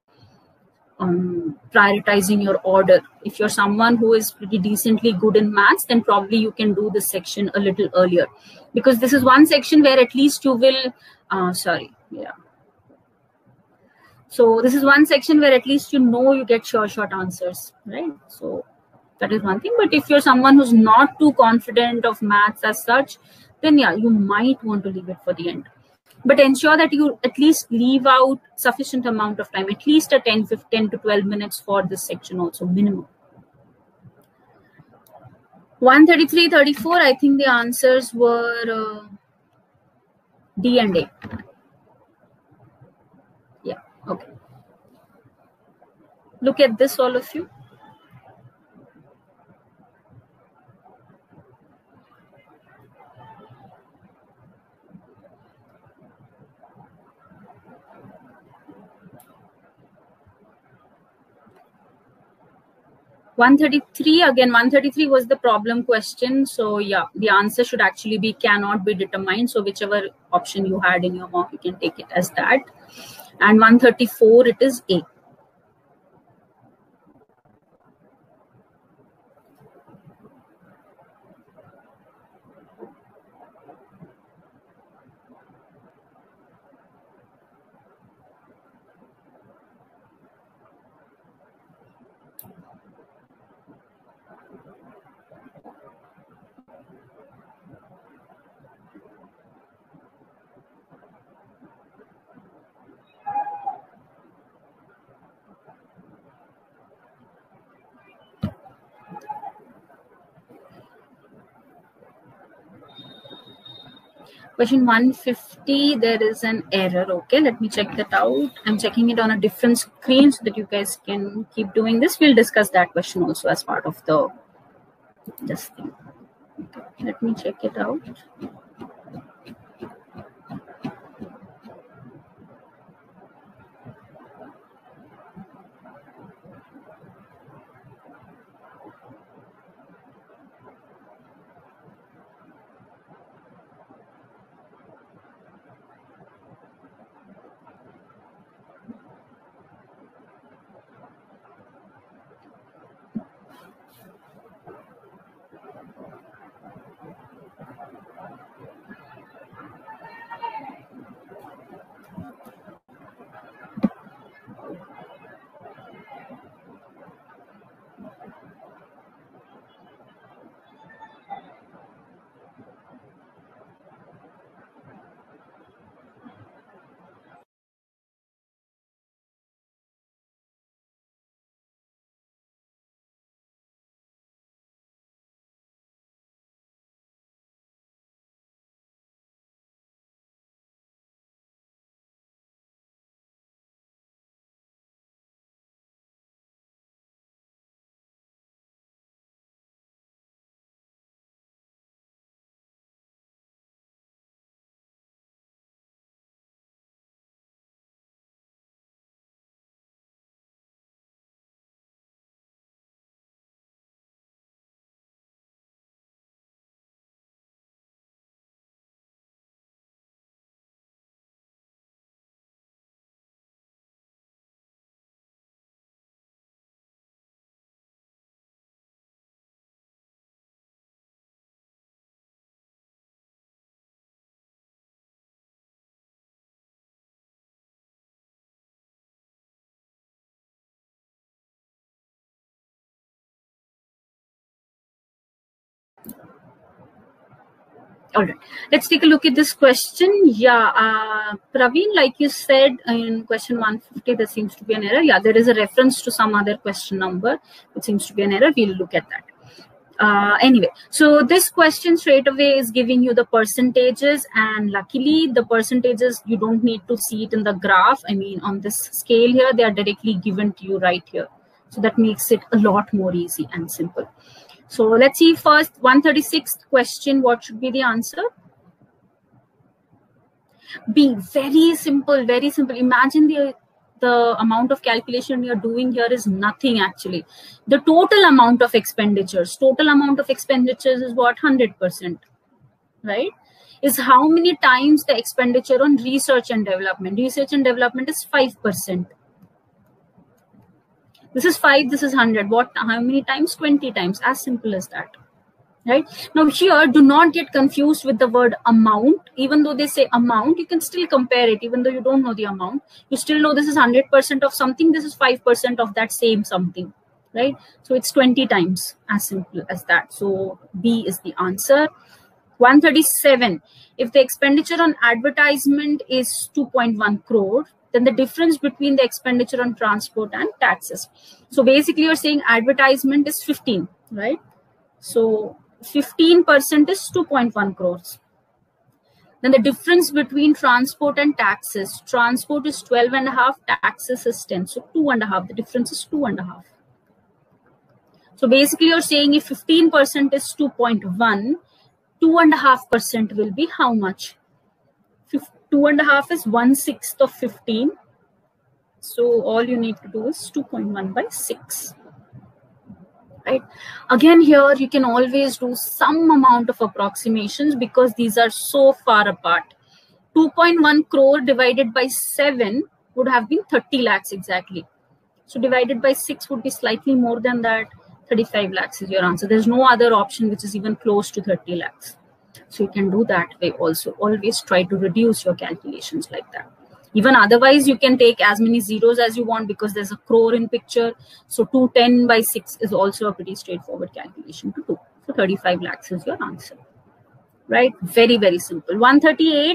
prioritizing your order. If you're someone who is pretty decently good in maths, then probably you can do this section a little earlier, because this is one section where at least you will, So this is one section where at least you get short answers, right? So that is one thing. But if you're someone who's not too confident of maths as such, then you might want to leave it for the end. But ensure that you at least leave out sufficient amount of time, at least a 10 to 12 minutes for this section also, minimum. 133, 34, I think the answers were D and A. Yeah, okay. Look at this, all of you. Again, 133 was the problem question. So the answer should actually be cannot be determined. So whichever option you had in your mock, you can take it as that. And 134, it is A. Question 150, there is an error. Okay, let me check that out. I'm checking it on a different screen so that you guys can keep doing this. We'll discuss that question also as part of this thing. Okay, let me check it out. All right, let's take a look at this question. Yeah, Praveen, like you said in question 150, there seems to be an error. Yeah, there is a reference to some other question number, which seems to be an error. We'll look at that. Anyway, so this question straight away is giving you the percentages, and luckily the percentages, you don't need to see it in the graph. I mean, on this scale here, they are directly given to you right here. So that makes it a lot more easy and simple. So let's see first, 136th question, what should be the answer? B, very simple, very simple. Imagine the amount of calculation you're doing here is nothing actually. The total amount of expenditures is what? 100%, right? Is how many times the expenditure on research and development. Research and development is 5%. This is 5, this is 100. What? How many times? 20 times. As simple as that. Right? Now here, do not get confused with the word amount. Even though they say amount, you can still compare it. Even though you don't know the amount, you still know this is 100% of something. This is 5% of that same something. Right? So it's 20 times. As simple as that. So B is the answer. 137. If the expenditure on advertisement is 2.1 crore, then the difference between the expenditure on transport and taxes. So basically you're saying advertisement is 15, right? So 15% is 2.1 crores. Then the difference between transport and taxes, transport is 12.5, taxes is 10. So 2.5, the difference is 2.5. So basically you're saying if 15% is 2.1, 2.5% will be how much? 2.5 is 1/6 of 15. So all you need to do is 2.1 by 6. Right? Again, here you can always do some amount of approximations because these are so far apart. 2.1 crore divided by 7 would have been 30 lakhs exactly. So divided by 6 would be slightly more than that. 35 lakhs is your answer. There's no other option which is even close to 30 lakhs. So you can do that way also. Always try to reduce your calculations like that. Even otherwise, you can take as many zeros as you want because there's a crore in picture. So 210 by 6 is also a pretty straightforward calculation to do. So 35 lakhs is your answer. Right? Very, very simple. 138.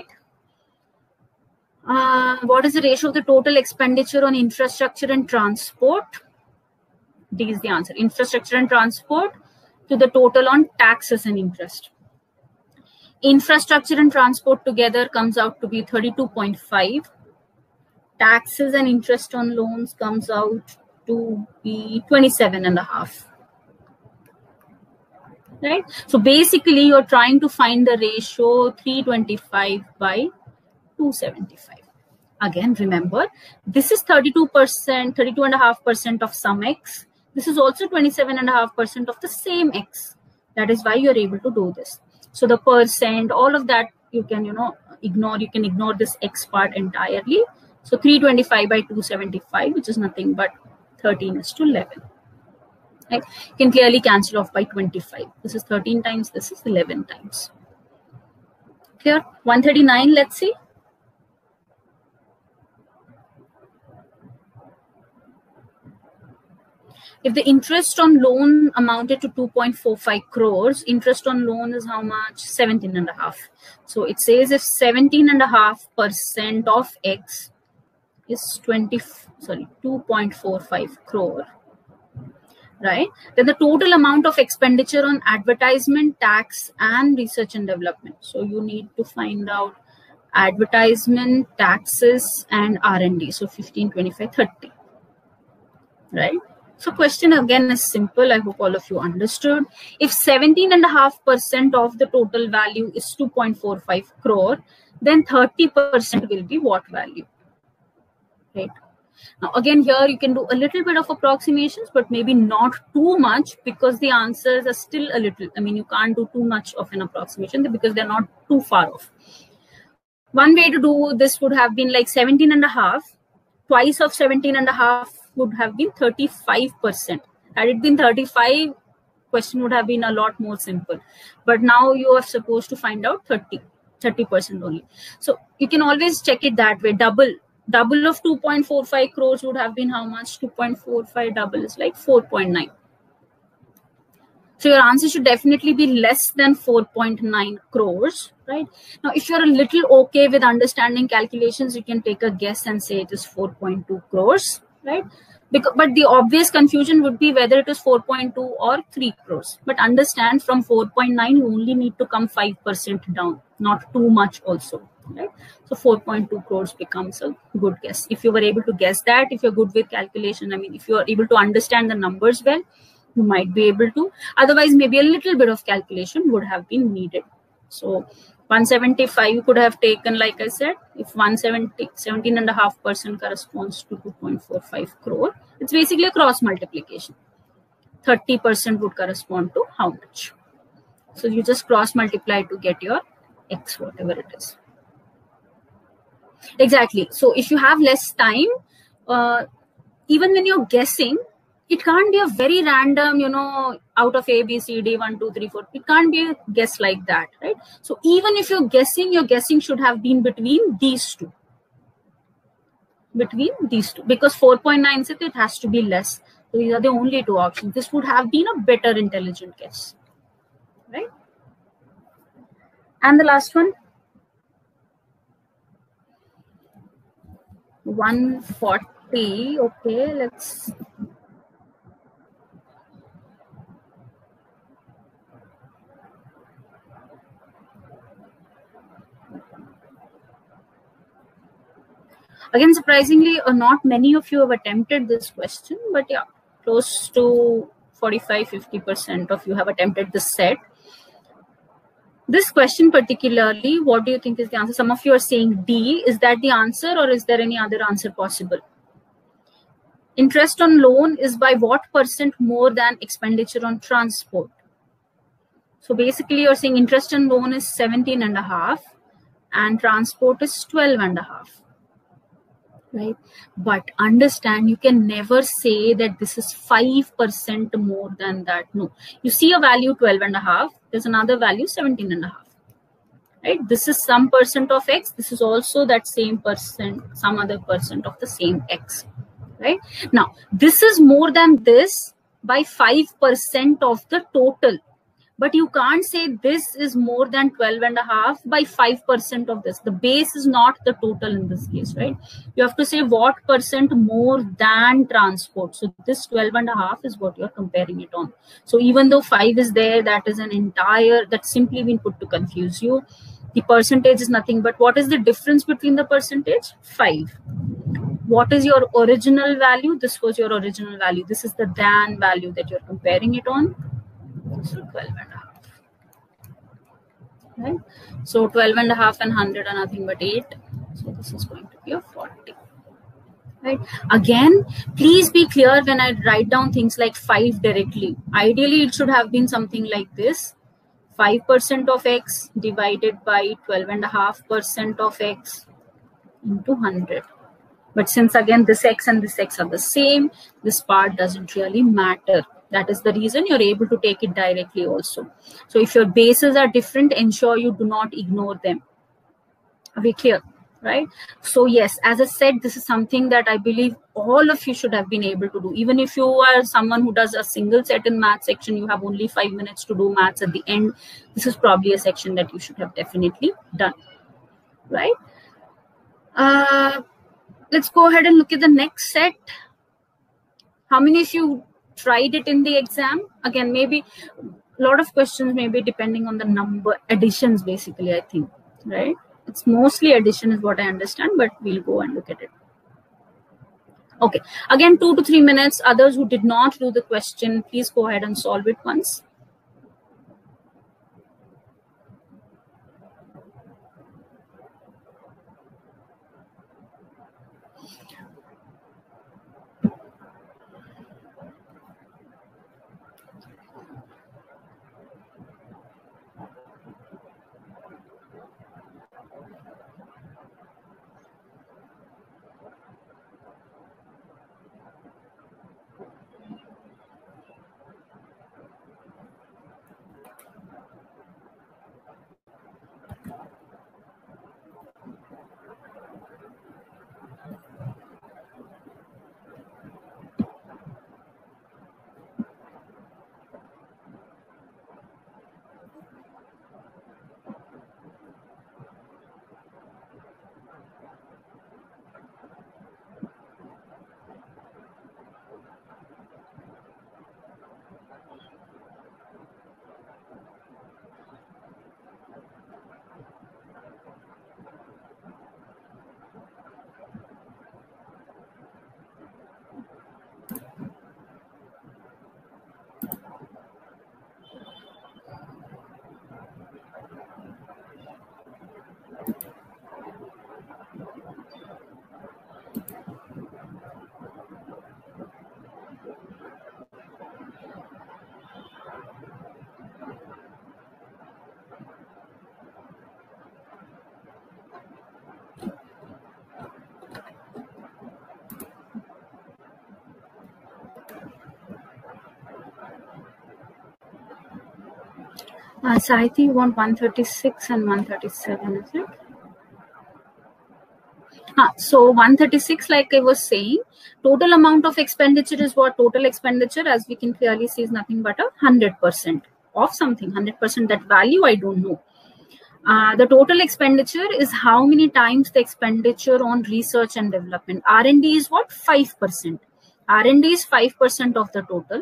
What is the ratio of the total expenditure on infrastructure and transport? D is the answer. Infrastructure and transport to the total on taxes and interest. Infrastructure and transport together comes out to be 32.5. Taxes and interest on loans comes out to be 27.5. Right? So basically, you're trying to find the ratio 325 by 275. Again, remember, this is 32%, 32.5% of some X. This is also 27.5% of the same X. That is why you're able to do this. So the percent, all of that you can, ignore. You can ignore this X part entirely. So 325 by 275, which is nothing but 13:11. Right? You can clearly cancel off by 25. This is 13 times, this is 11 times. Clear? 139, let's see. If the interest on loan amounted to 2.45 crores, interest on loan is how much? 17.5. So it says if 17.5% of X is 2.45 crore, right? Then the total amount of expenditure on advertisement, tax, and research and development. So you need to find out advertisement, taxes, and R&D. So 15, 25, 30, right? So question again is simple. I hope all of you understood. If 17.5% of the total value is 2.45 crore, then 30% will be what value? Right. Now again, here you can do a little bit of approximations, but maybe not too much because the answers are still a little, you can't do too much of an approximation because they're not too far off. One way to do this would have been like 17.5. Twice of 17.5 would have been 35%. Had it been 35, question would have been a lot more simple. But now you are supposed to find out 30% only. So you can always check it that way. Double of 2.45 crores would have been how much? 2.45 double is like 4.9. So your answer should definitely be less than 4.9 crores, right? Now, if you're a little okay with understanding calculations, you can take a guess and say it is 4.2 crores, right? But the obvious confusion would be whether it is 4.2 or 3 crores. But understand, from 4.9, you only need to come 5% down, not too much also, right? So 4.2 crores becomes a good guess. If you were able to guess that, if you're good with calculation, I mean, if you are able to understand the numbers well, you might be able to. Otherwise, maybe a little bit of calculation would have been needed. So 175 could have taken, like I said, if 17.5% corresponds to 2.45 crore, it's basically a cross multiplication. 30% would correspond to how much? So you just cross multiply to get your x, whatever it is. Exactly. So if you have less time, even when you're guessing, it can't be a very random, out of A, B, C, D, 1, 2, 3, 4. It can't be a guess like that, right? So even if you're guessing, your guessing should have been between these two. Because 4.9 said it has to be less. So these are the only two options. This would have been a better intelligent guess, right? And the last one, 140. Okay, let's. Again, surprisingly, not many of you have attempted this question, but yeah, close to 45-50% of you have attempted this set. This question particularly, what do you think is the answer? Some of you are saying D. Is that the answer, or is there any other answer possible? Interest on loan is by what percent more than expenditure on transport? So basically, you're saying interest on loan is 17.5 and transport is 12.5. Right? But understand, you can never say that this is 5% more than that. No, you see a value 12.5, there's another value 17.5. Right? This is some percent of x, this is also that same percent, some other percent of the same x. Right? Now, this is more than this by 5% of the total. But you can't say this is more than 12.5 by 5% of this. The base is not the total in this case, right? You have to say what percent more than transport. So this 12.5 is what you're comparing it on. So even though 5 is there, that is an entire, that's simply been put to confuse you. The percentage is nothing but what is the difference between the percentage? 5. What is your original value? This was your original value. This is the than value that you're comparing it on. So 12.5. Right? So 12.5 and 100 are nothing but 8. So this is going to be a 40. Right? Again, please be clear when I write down things like 5 directly. Ideally, it should have been something like this. 5% of x divided by 12.5% of x into 100. But since again this x and this x are the same, this part doesn't really matter. That is the reason you're able to take it directly also. So if your bases are different, ensure you do not ignore them. Are we clear? Right? So yes, as I said, this is something that I believe all of you should have been able to do. Even if you are someone who does a single set in math section, you have only 5 minutes to do maths at the end. This is probably a section that you should have definitely done. Right? Let's go ahead and look at the next set. How many of you tried it in the exam? Again, maybe a lot of questions may be depending on the number additions, basically, I think, right? It's mostly addition is what I understand, but we'll go and look at it. Okay, again, 2 to 3 minutes. Others who did not do the question, please go ahead and solve it once. So I think you want 136 and 137, is it? So 136, like I was saying, total amount of expenditure is what? Total expenditure, as we can clearly see, is nothing but 100% of something. 100%, that value I don't know. The total expenditure is how many times the expenditure on research and development. R&D is what? 5%. R&D is 5% of the total.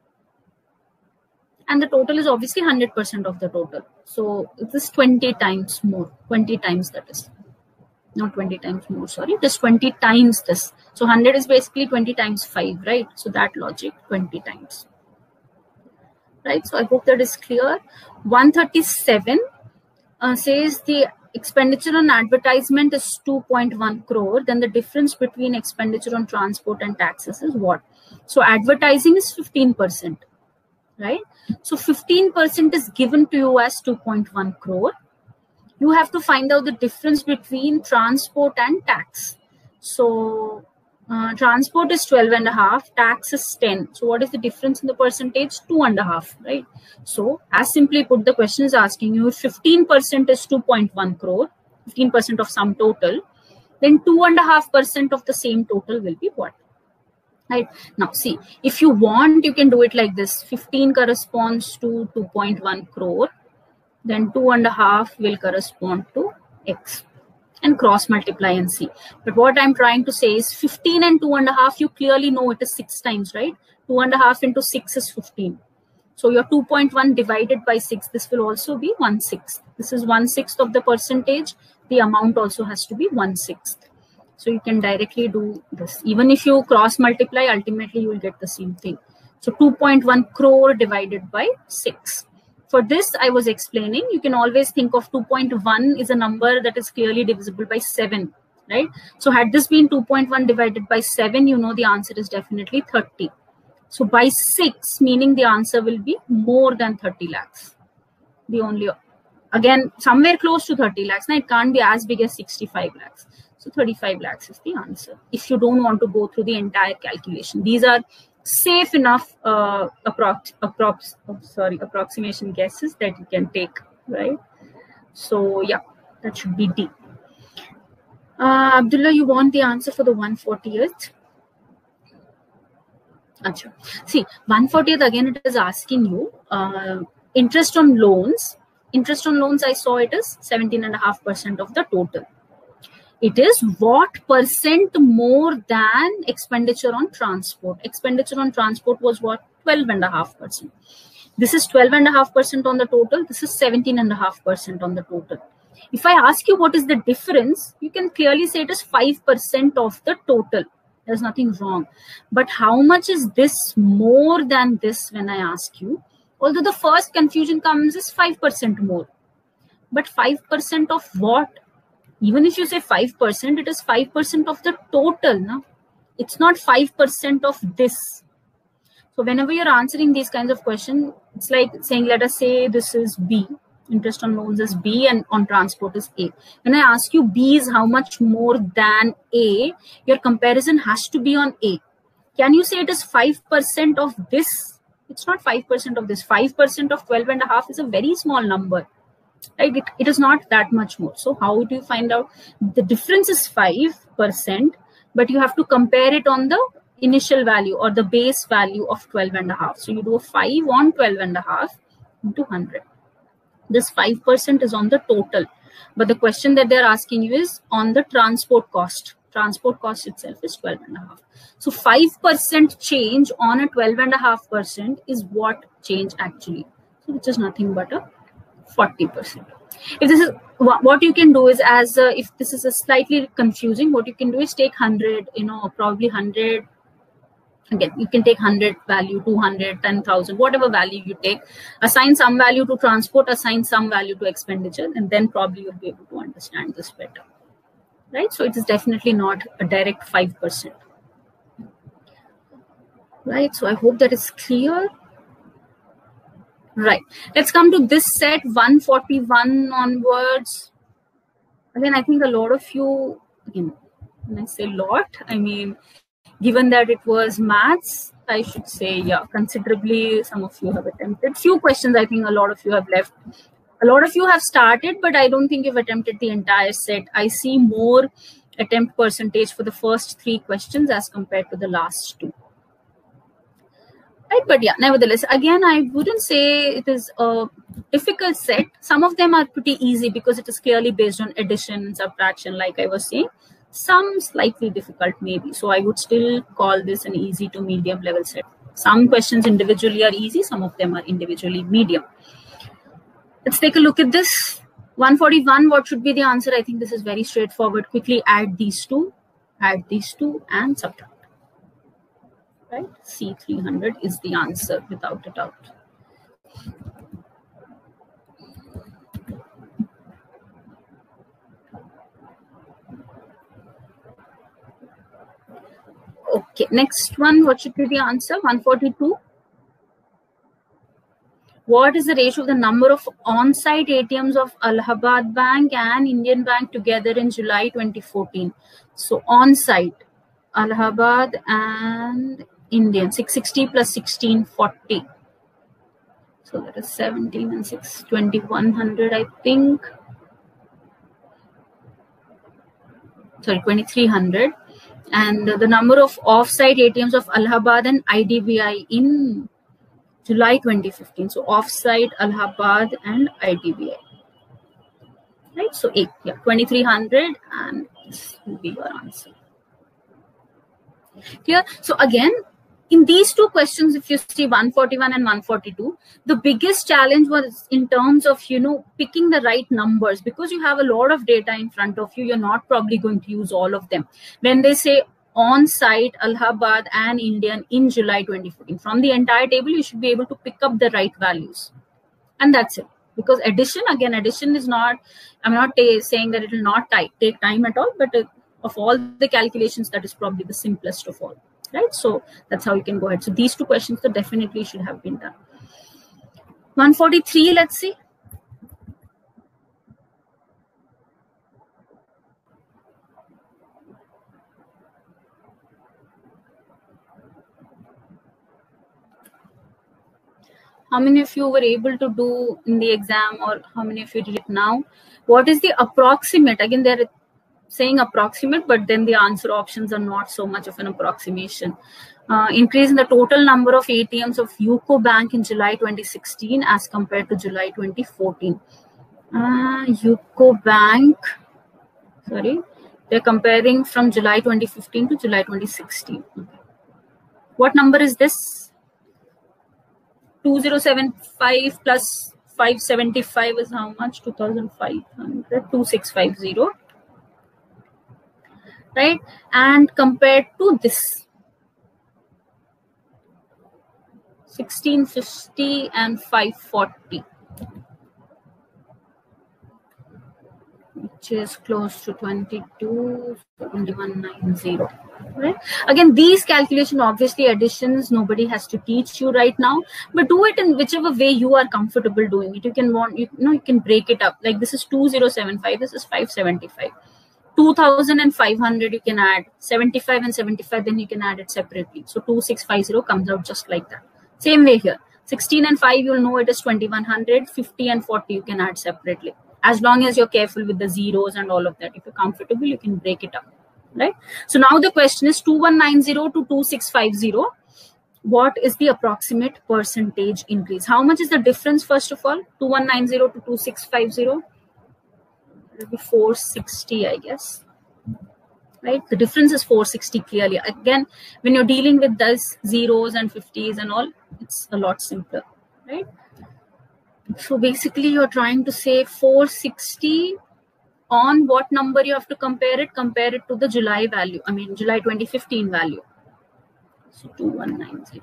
And the total is obviously 100% of the total. So it is 20 times more. 20 times, that is. Not 20 times more, sorry. Just 20 times this. So 100 is basically 20 times 5, right? So that logic, 20 times. Right? So I hope that is clear. 137 says the expenditure on advertisement is 2.1 crore. Then the difference between expenditure on transport and taxes is what? So advertising is 15%. Right? So 15% is given to you as 2.1 crore. You have to find out the difference between transport and tax. So transport is 12.5, tax is 10. So what is the difference in the percentage? 2.5, right? So as simply put, the question is asking you if 15% is 2.1 crore, 15% of some total, then 2.5% of the same total will be what? Right. Now see, if you want, you can do it like this. 15 corresponds to 2.1 crore, then 2.5 will correspond to X, and cross multiply and see. But what I'm trying to say is 15 and 2.5, you clearly know it is 6 times, right? 2.5 into 6 is 15. So your 2.1 divided by 6, this will also be 1/6. This is 1/6 of the percentage. The amount also has to be 1/6. So you can directly do this. Even if you cross multiply, ultimately you will get the same thing. So 2.1 crore divided by 6. For this, I was explaining, you can always think of 2.1 is a number that is clearly divisible by 7, right? So had this been 2.1 divided by 7, you know the answer is definitely 30. So by 6, meaning the answer will be more than 30 lakhs. The only, again, somewhere close to 30 lakhs. Now it can't be as big as 65 lakhs. So 35 lakhs is the answer. If you don't want to go through the entire calculation, these are safe enough approximation guesses that you can take, right? So yeah, that should be D. Abdullah, you want the answer for the 140th? Achha. See, 140th, again, it is asking you interest on loans. Interest on loans, I saw it is 17.5% of the total. It is what percent more than expenditure on transport? Expenditure on transport was what? 12.5%. This is 12.5% on the total. This is 17.5% on the total. If I ask you what is the difference, you can clearly say it is 5% of the total. There's nothing wrong. But how much is this more than this when I ask you? Although the first confusion comes is 5% more. But 5% of what? Even if you say 5%, it is 5% of the total. No? It's not 5% of this. So whenever you're answering these kinds of questions, it's like saying, let us say this is B. Interest on loans is B and on transport is A. When I ask you B is how much more than A, your comparison has to be on A. Can you say it is 5% of this? It's not 5% of this. 5% of 12.5 is a very small number. Right? It is not that much more. So how do you find out? The difference is 5%, but you have to compare it on the initial value or the base value of 12.5. So you do a 5 on 12.5 into 100. This 5% is on the total. But the question that they're asking you is on the transport cost. Transport cost itself is 12.5. So 5% change on a 12.5% is what change actually. So which is nothing but a 40%. If this is what you can do is, as if this is a slightly confusing, what you can do is take 100, probably 100. Again, you can take 100 value, 200, 10,000, whatever value you take, assign some value to transport, assign some value to expenditure, and then probably you'll be able to understand this better. Right? So it is definitely not a direct 5%. Right? So I hope that is clear. Right. Let's come to this set, 141 onwards. Again, I think a lot of you, again, when I say lot, I mean, given that it was maths, I should say, yeah, considerably some of you have attempted. Few questions, I think a lot of you have left. A lot of you have started, but I don't think you've attempted the entire set. I see more attempt percentage for the first 3 questions as compared to the last 2. Right, but yeah, nevertheless, again, I wouldn't say it is a difficult set. Some of them are pretty easy because it is clearly based on addition and subtraction, like I was saying. Some slightly difficult maybe. So I would still call this an easy to medium level set. Some questions individually are easy, some of them are individually medium. Let's take a look at this. 141, what should be the answer? I think this is very straightforward. Quickly add these two and subtract. Right? C300 is the answer without a doubt. Okay, next one, what should be the answer? 142. What is the ratio of the number of on-site ATMs of Allahabad Bank and Indian Bank together in July 2014? So on-site, Allahabad and Indian, 660 plus 1640. So that is 17 and 6, 2100, I think. Sorry, 2300. And the number of off-site ATMs of Allahabad and IDBI in July 2015. So off-site, Allahabad and IDBI. Right, so 8, yeah, 2300, and this will be your answer. Clear? So again, in these 2 questions, if you see 141 and 142, the biggest challenge was in terms of, picking the right numbers, because you have a lot of data in front of you. You're not probably going to use all of them. When they say on-site, Allahabad and Indian in July 2014, from the entire table, you should be able to pick up the right values. And that's it. Because addition is not, I'm not saying that it will not take time at all, but of all the calculations, that is probably the simplest of all. Right, so that's how you can go ahead. So these 2 questions that definitely should have been done. 143, let's see. How many of you were able to do in the exam, or how many of you did it now? What is the approximate? Again, they're saying approximate, but then the answer options are not so much of an approximation. Increase in the total number of ATMs of UCO Bank in July 2016 as compared to July 2014. UCO Bank, sorry, they're comparing from July 2015 to July 2016. Okay. What number is this? 2075 plus 575 is how much? 2500, 2650. Right, and compared to this 1650 and 540, which is close to 2190. Right, again, these calculation, obviously additions nobody has to teach you right now, but do it in whichever way you are comfortable doing it. You can you can break it up, like this is 2075, this is 575. 2500 you can add 75 and 75, then you can add it separately. So 2650 comes out just like that. Same way here, 16 and 5, you'll know it is 2100. 50 and 40 you can add separately, as long as you're careful with the zeros and all of that. If you're comfortable, you can break it up. Right, so now the question is 2190 to 2650. What is the approximate percentage increase? How much is the difference? First of all, 2190 to 2650, it'll be 460, I guess. Right, the difference is 460 clearly. Again, when you're dealing with those zeros and 50s and all, it's a lot simpler. Right, so basically you're trying to say 460 on what number you have to compare it to the July value, July 2015 value. So 2190.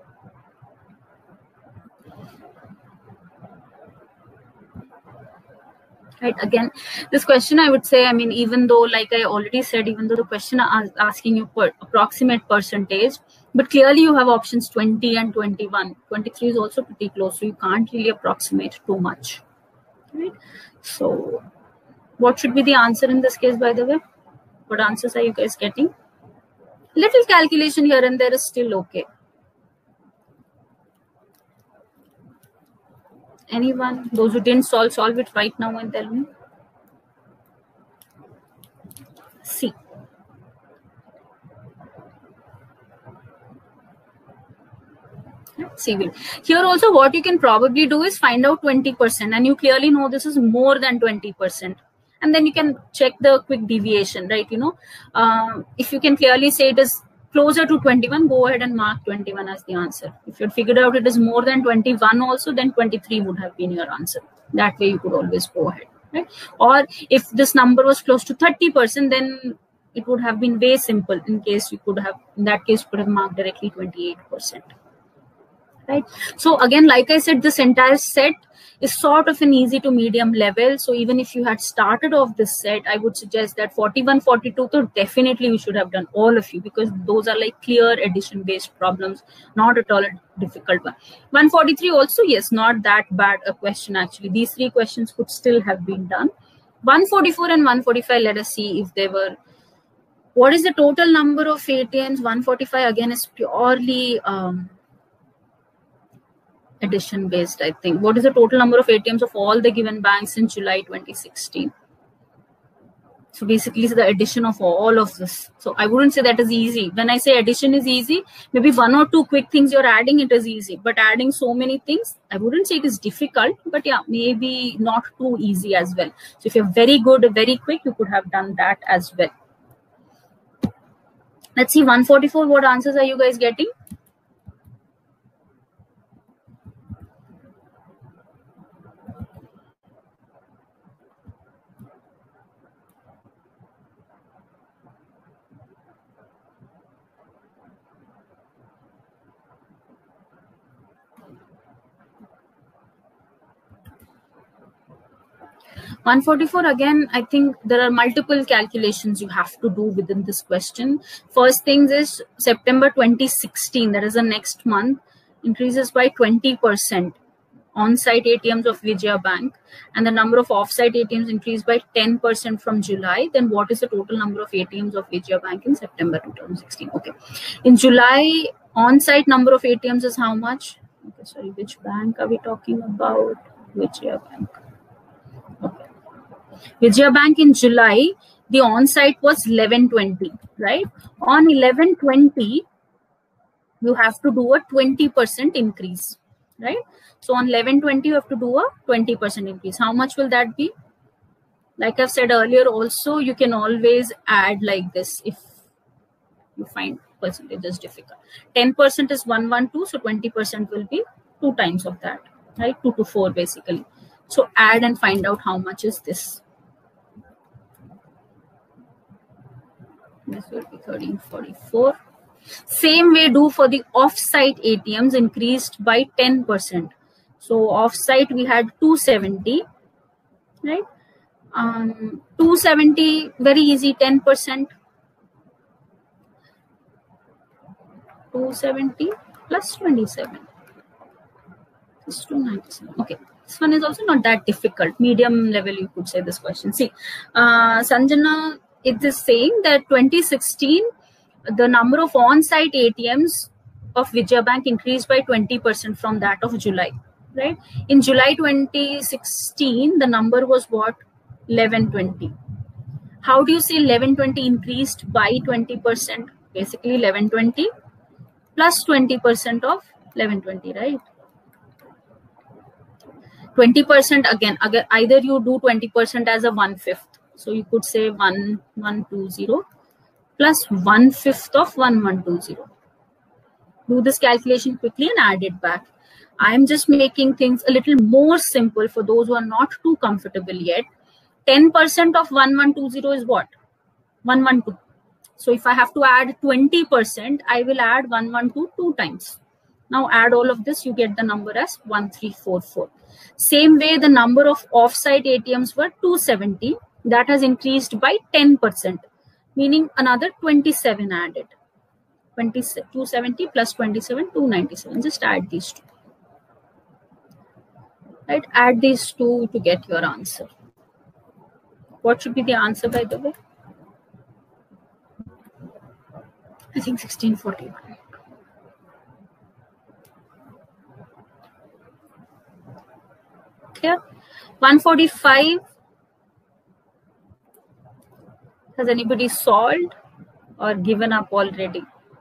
Right, again, this question, I would say, even though, like I already said, even though the question is asking you for approximate percentage, but clearly you have options 20 and 21. 23 is also pretty close, so you can't really approximate too much. Right, so what should be the answer in this case, by the way? What answers are you guys getting? Little calculation here and there is still okay. Anyone? Those who didn't solve it right now and tell me. C. Civil. Here also what you can probably do is find out 20%, and you clearly know this is more than 20%. And then you can check the quick deviation, right? If you can clearly say it is closer to 21, go ahead and mark 21 as the answer. If you figured out it is more than 21 also, then 23 would have been your answer. That way you could always go ahead, right? Or if this number was close to 30%, then it would have been way simple. In that case, you could have marked directly 28%. Right. So again, like I said, this entire set is sort of an easy to medium level. So even if you had started off this set, I would suggest that 41, 42, so definitely you should have done all of you, because those are like clear addition based problems, not at all a difficult one. 143 also, yes, not that bad a question actually. These three questions could still have been done. 144 and 145, let us see if they were. What is the total number of ATMs? 145 again is purely addition based, I think. What is the total number of ATMs of all the given banks in July 2016? So basically it's the addition of all of this. So I wouldn't say that is easy. When I say addition is easy, maybe one or two quick things you're adding, it is easy. But adding so many things, I wouldn't say it is difficult, but yeah, maybe not too easy as well. So if you're very good, very quick, you could have done that as well. Let's see, 144, what answers are you guys getting? 144, again, I think there are multiple calculations you have to do within this question. First thing is September 2016, that is the next month, increases by 20% on-site ATMs of Vijaya Bank, and the number of off-site ATMs increased by 10% from July. Then what is the total number of ATMs of Vijaya Bank in September 2016? Okay. In July, on-site number of ATMs is how much? Okay, sorry, which bank are we talking about? Vijaya Bank. Okay. Vijaya Bank in July, the on-site was 1120, right? On 1120, you have to do a 20% increase, right? So on 1120, you have to do a 20% increase. How much will that be? Like I've said earlier, also, you can always add like this if you find percentage is difficult. 10% is 112, so 20% will be 2 times of that, right? 2 to 4 basically. So add and find out how much is this. This will be 1344. Same way do for the off-site ATMs, increased by 10%. So off-site we had 270, right? 270, very easy, 10%. 270 plus 27 is 297. Okay, this one is also not that difficult. Medium level, you could say this question. See, Sanjana, it is saying that 2016, the number of on-site ATMs of Vijaya Bank increased by 20% from that of July, right? In July 2016, the number was what? 1120. How do you say 1120 increased by 20%? Basically 1120 plus 20% of 1120, right? 20% again, either you do 20% as a 1/5. So you could say 1120 plus 1/5 of 1120. Do this calculation quickly and add it back. I'm just making things a little more simple for those who are not too comfortable yet. 10% of 1120 is what? 112. So if I have to add 20%, I will add 112 2 times. Now add all of this, you get the number as 1344. Same way, the number of off-site ATMs were 270. That has increased by 10%, meaning another 27 added. 270 plus 27, 297. Just add these two. Right? Add these two to get your answer. What should be the answer, by the way? I think 1641. Clear? 145. Has anybody solved or given up already?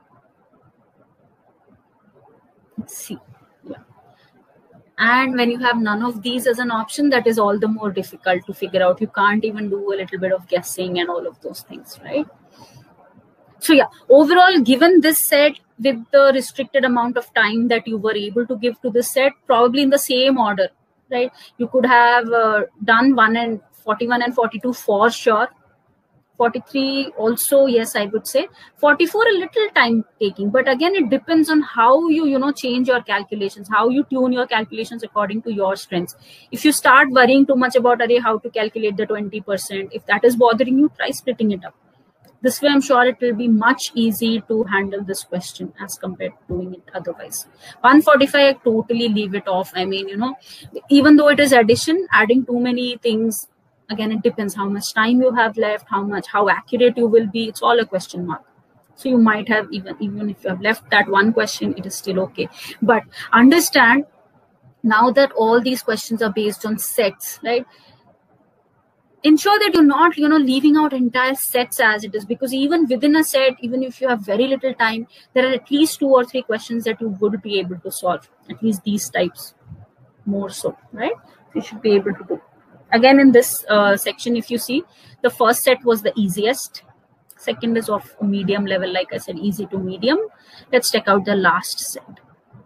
Let's see. Yeah. And when you have none of these as an option, that is all the more difficult to figure out. You can't even do a little bit of guessing and all of those things, right? So yeah, overall, given this set with the restricted amount of time that you were able to give to this set, probably in the same order, right? You could have done 41 and 42 for sure. 43 also, yes, I would say. 44 a little time taking, but again, it depends on how you change your calculations, how you tune your calculations according to your strengths. If you start worrying too much about how to calculate the 20%, if that is bothering you, try splitting it up. This way, I'm sure it will be much easy to handle this question as compared to doing it otherwise. 145, I totally leave it off. I mean, even though it is addition, adding too many things, again, it depends how much time you have left, how accurate you will be. It's all a question mark. So you might have, even if you have left that one question, it is still okay. But understand, now that all these questions are based on sets, right? Ensure that you're not leaving out entire sets as it is, because even within a set, even if you have very little time, there are at least 2 or 3 questions that you would be able to solve, at least these types, more so, right? You should be able to do. Again, in this section, if you see, the first set was the easiest, second is of a medium level, like I said, easy to medium. Let's check out the last set.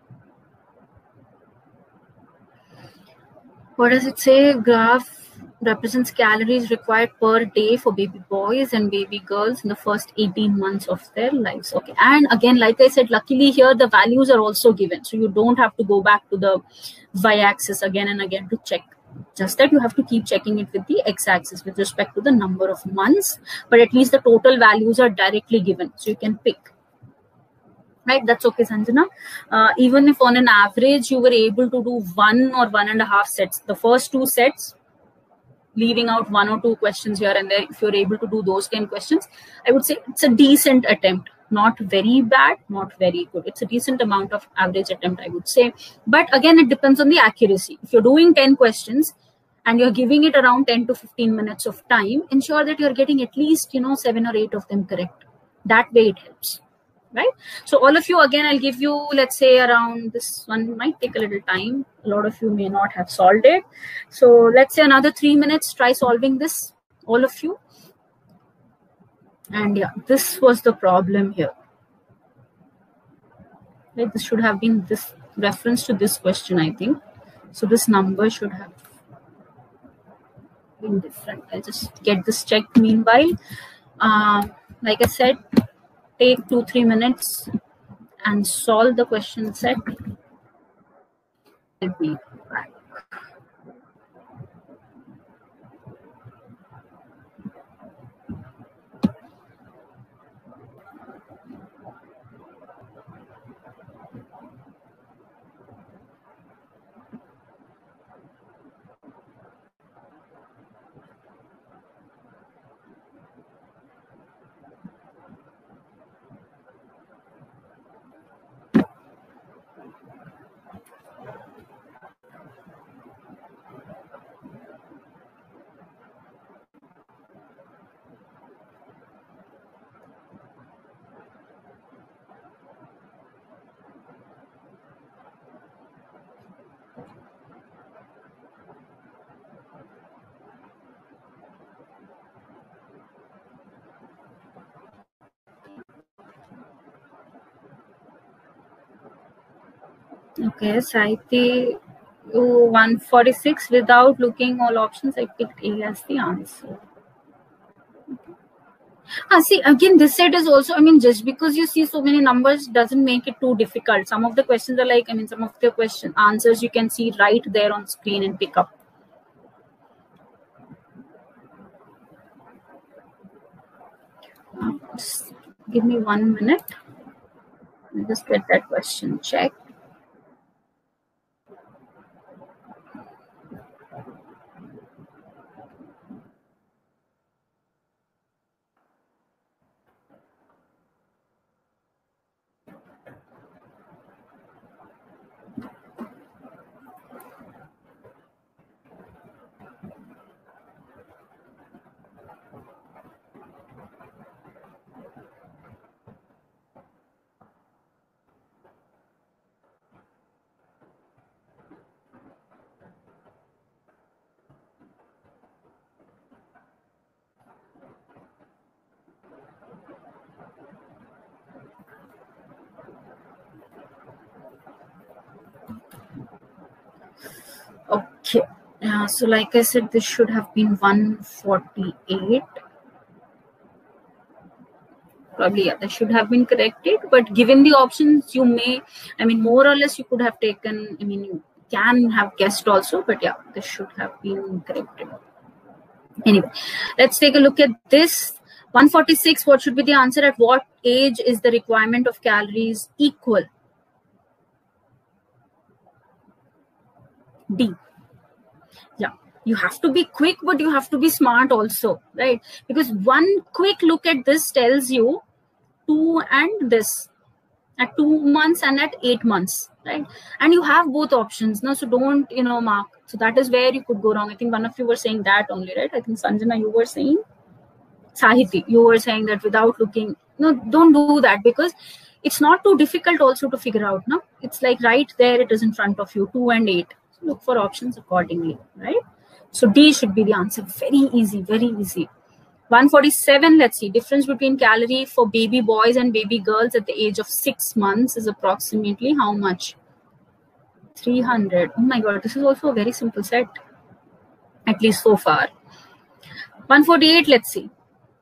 What does it say? Graph represents calories required per day for baby boys and baby girls in the first 18 months of their lives. Okay, and again, like I said, luckily here the values are also given, so you don't have to go back to the y-axis again and again to check. Just that you have to keep checking it with the x-axis with respect to the number of months, but at least the total values are directly given, so you can pick. Right, that's okay, Sanjana. Even if on an average you were able to do 1 or 1.5 sets, the first 2 sets, leaving out 1 or 2 questions here and there, if you're able to do those 10 questions, I would say it's a decent attempt. Not very bad, not very good. It's a decent amount of average attempt, I would say. But again, it depends on the accuracy. If you're doing 10 questions and you're giving it around 10 to 15 minutes of time, ensure that you're getting at least 7 or 8 of them correct. That way it helps. Right? So all of you, again, I'll give you, let's say, around, this one might take a little time. A lot of you may not have solved it. So let's say another 3 minutes, try solving this, all of you. And yeah, this was the problem here. Right? This should have been this reference to this question, I think. So this number should have been different. I'll just get this checked meanwhile. Like I said, take 2-3 minutes and solve the question set. I'll be back. Okay, Saiti 146. Without looking all options, I picked A as the answer. See, again, this set is also, just because you see so many numbers doesn't make it too difficult. Some of the questions are like, some of the question answers you can see right there on screen and pick up. Just give me 1 minute. I'll just get that question checked. Okay. So like I said, this should have been 148. Probably, yeah, that should have been corrected. But given the options, you may, I mean, more or less, you could have taken, I mean, you can have guessed also, but yeah, this should have been corrected. Anyway, let's take a look at this. 146, what should be the answer? At what age is the requirement of calories equal? D. Yeah, you have to be quick, but you have to be smart also, right? Because one quick look at this tells you 2 and this at 2 months and at 8 months, right? And you have both options now, so don't mark. So that is where you could go wrong. I think one of you were saying that only, right? I think Sanjana, you were saying, Sahiti, you were saying that without looking. No, don't do that, because it's not too difficult also to figure out. No, it's like right there, it is in front of you, 2 and 8. So look for options accordingly, right? So D should be the answer. Very easy, very easy. 147, let's see, difference between calorie for baby boys and baby girls at the age of 6 months is approximately how much? 300. Oh my god, this is also a very simple set, at least so far. 148, let's see.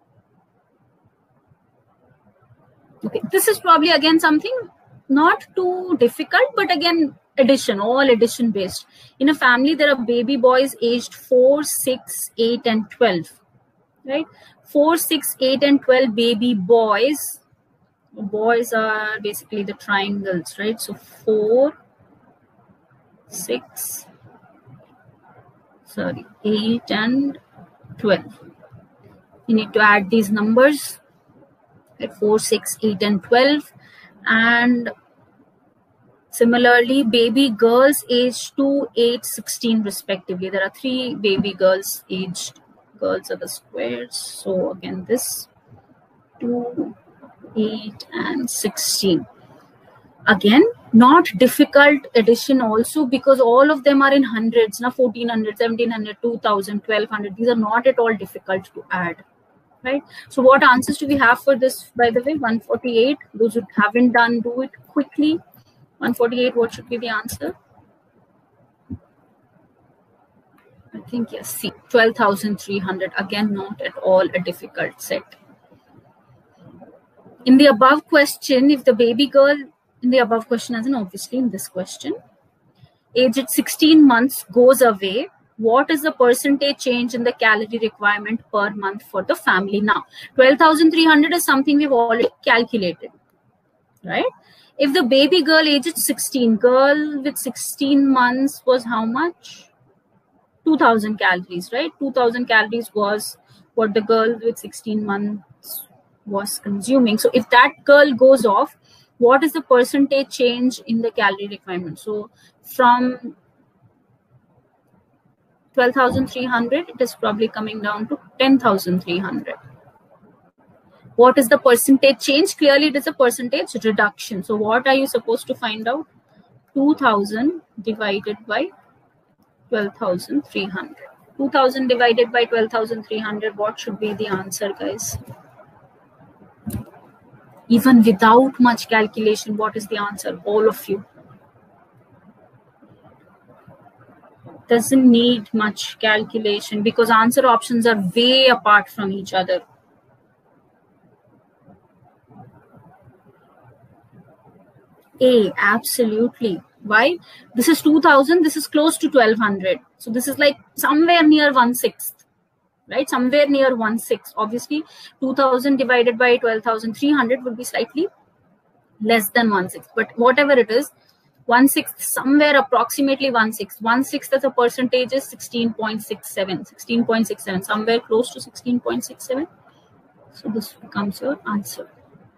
Okay, this is probably again something not too difficult, but again, addition, all addition based. In a family, there are baby boys aged 4, 6, 8, and 12, right? 4, 6, 8, and 12 baby boys. Boys are basically the triangles, right? So 4, 6, 8, and 12. You need to add these numbers at 4, 6, 8, and 12. And similarly, baby girls aged 2, 8, 16 respectively. There are 3 baby girls aged. Girls are the squares. So again, this 2, 8, and 16. Again, not difficult addition also, because all of them are in hundreds. Now 1400, 1700, 2000, 1200. These are not at all difficult to add, right? So what answers do we have for this, by the way? 148. Those who haven't done, do it quickly. 148, what should be the answer? I think yes, C. 12,300. Again, not at all a difficult set. In the above question, if the baby girl, in the above question as in obviously in this question, aged 16 months goes away, what is the percentage change in the calorie requirement per month for the family? Now, 12,300 is something we've already calculated, right? If the baby girl aged 16, girl with 16 months was how much? 2,000 calories, right? 2,000 calories was what the girl with 16 months was consuming. So if that girl goes off, what is the percentage change in the calorie requirement? So from 12,300, it is probably coming down to 10,300. What is the percentage change? Clearly, it is a percentage reduction. So what are you supposed to find out? 2,000 divided by 12,300. 2,000 divided by 12,300. What should be the answer, guys? Even without much calculation, what is the answer? All of you. Doesn't need much calculation, because answer options are way apart from each other. A, absolutely. Why? This is 2,000, this is close to 1,200. So this is like somewhere near 1/6, right? Somewhere near 1/6. Obviously, 2,000 divided by 12,300 would be slightly less than 1/6. But whatever it is, 1/6, somewhere approximately 1/6. 1/6 as a percentage is 16.67. 16.67, somewhere close to 16.67. So this becomes your answer.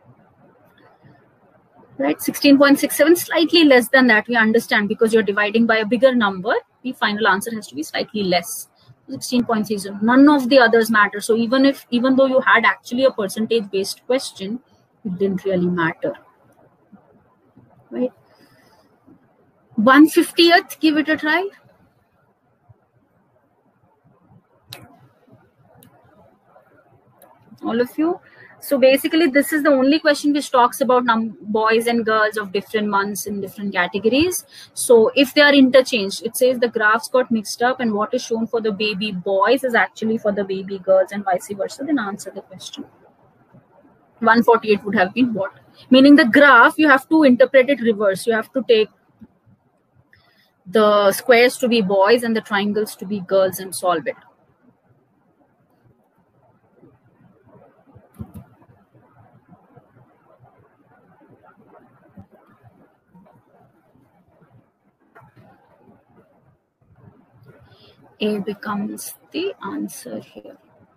Right, 16.67, slightly less than that, we understand, because you're dividing by a bigger number. The final answer has to be slightly less. 16.30. None of the others matter. So even though you had actually a percentage based question, it didn't really matter. Right. 150th, give it a try. All of you. So basically, this is the only question which talks about boys and girls of different months in different categories. So if they are interchanged, it says the graphs got mixed up and what is shown for the baby boys is actually for the baby girls and vice versa, then answer the question. 148 would have been what? Meaning the graph, you have to interpret it reverse. You have to take the squares to be boys and the triangles to be girls and solve it. A becomes the answer here.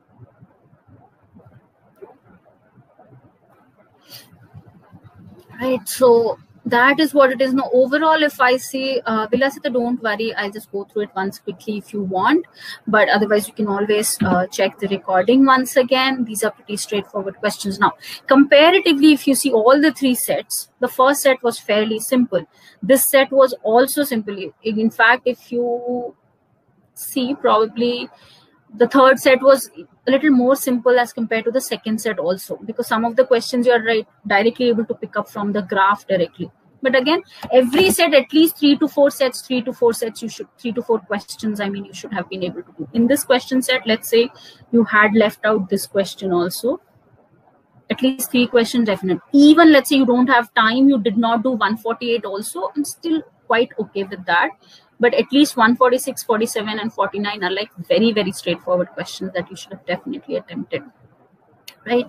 Right, so that is what it is. Now, overall, if I say, Vilasita, don't worry, I'll just go through it once quickly if you want. But otherwise, you can always check the recording once again. These are pretty straightforward questions. Now, comparatively, if you see all the three sets, the first set was fairly simple. This set was also simple. In fact, if you see, probably the third set was a little more simple as compared to the second set also, because some of the questions you are directly able to pick up from the graph directly. But again, every set, at least 3 to 4 sets, you should, 3 to 4 questions, I mean, you should have been able to do. In this question set, let's say you had left out this question also, at least 3 questions definite. Even let's say you don't have time, you did not do 148 also, I'm still quite okay with that. But at least 146, 47, and 49 are like very, very straightforward questions that you should have definitely attempted, right?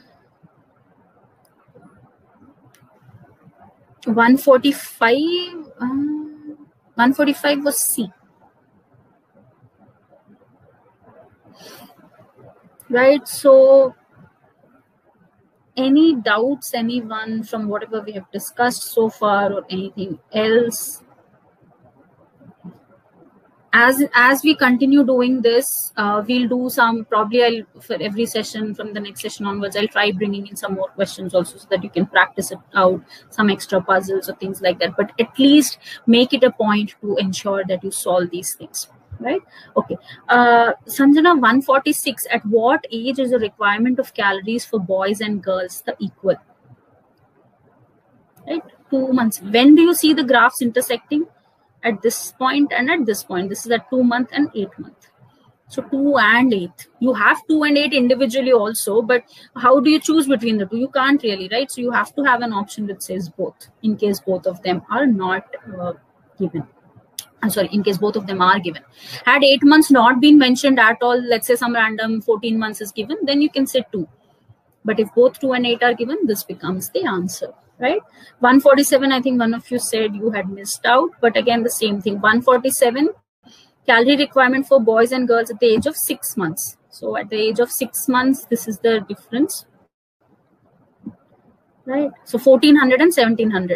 145 was C, right? So any doubts, anyone from whatever we have discussed so far or anything else? As we continue doing this, we'll do some, probably for every session from the next session onwards, I'll try bringing in some more questions also so that you can practice it out, some extra puzzles or things like that. But at least make it a point to ensure that you solve these things, right? Okay. Sanjana, 146, at what age is the requirement of calories for boys and girls the equal? Right? 2 months. When do you see the graphs intersecting? At this point and at this point. This is at 2 month and 8 month. So 2 and 8. You have 2 and 8 individually also, but how do you choose between the two? You can't really, right? So you have to have an option that says both, in case both of them are not given. I'm sorry, in case both of them are given. Had 8 months not been mentioned at all, let's say some random 14 months is given, then you can say 2. But if both 2 and 8 are given, this becomes the answer. Right? 147, I think one of you said you had missed out, but again, the same thing. 147, calorie requirement for boys and girls at the age of 6 months. So at the age of 6 months, this is the difference. Right? So 1400 and 1700.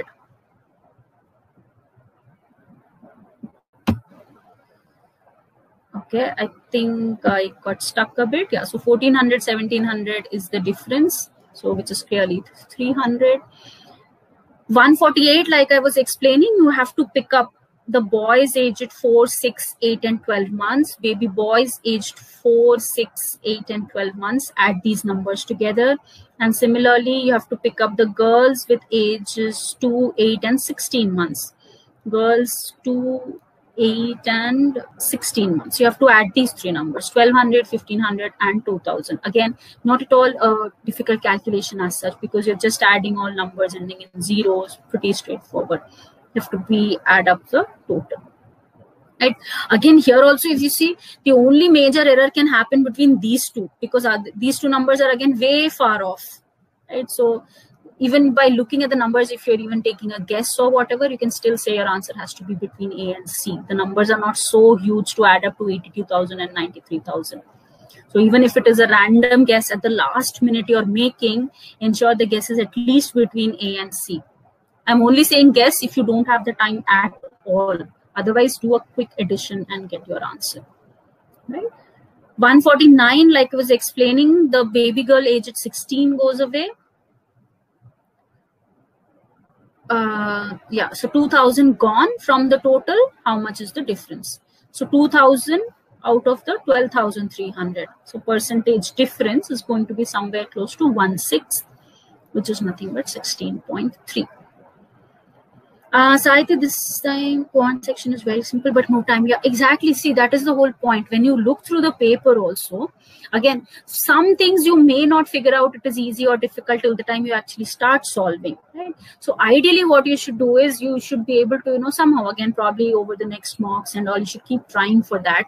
Okay, I think I got stuck a bit. Yeah, so 1400, 1700 is the difference. So which is clearly 300. 148, like I was explaining, you have to pick up the boys aged 4, 6, 8, and 12 months. Baby boys aged 4, 6, 8, and 12 months. Add these numbers together. And similarly, you have to pick up the girls with ages 2, 8, and 16 months. Girls 2, 8, and 16 months. You have to add these 3 numbers, 1200, 1500, and 2000. Again, not at all a difficult calculation as such, because you're just adding all numbers ending in zeros, pretty straightforward. You have to add up the total. Right? Again, here also, if you see, the only major error can happen between these two, because these 2 numbers are again way far off. Right? So even by looking at the numbers, if you're even taking a guess or whatever, you can still say your answer has to be between A and C. The numbers are not so huge to add up to 82,000 and 93,000. So even if it is a random guess at the last minute you're making, ensure the guess is at least between A and C. I'm only saying guess if you don't have the time at all. Otherwise, do a quick addition and get your answer. Right? 149, like I was explaining, the baby girl aged 16 goes away. So 2000 gone from the total. How much is the difference? So 2000 out of the 12,300. So percentage difference is going to be somewhere close to 1/6, which is nothing but 16.3. Sahitya, this time quant section is very simple, but more time. Yeah, exactly. See, that is the whole point. When you look through the paper also, again, some things you may not figure out it is easy or difficult till the time you actually start solving, right? So ideally what you should do is you should be able to, somehow, again, probably over the next mocks and all, you should keep trying for that.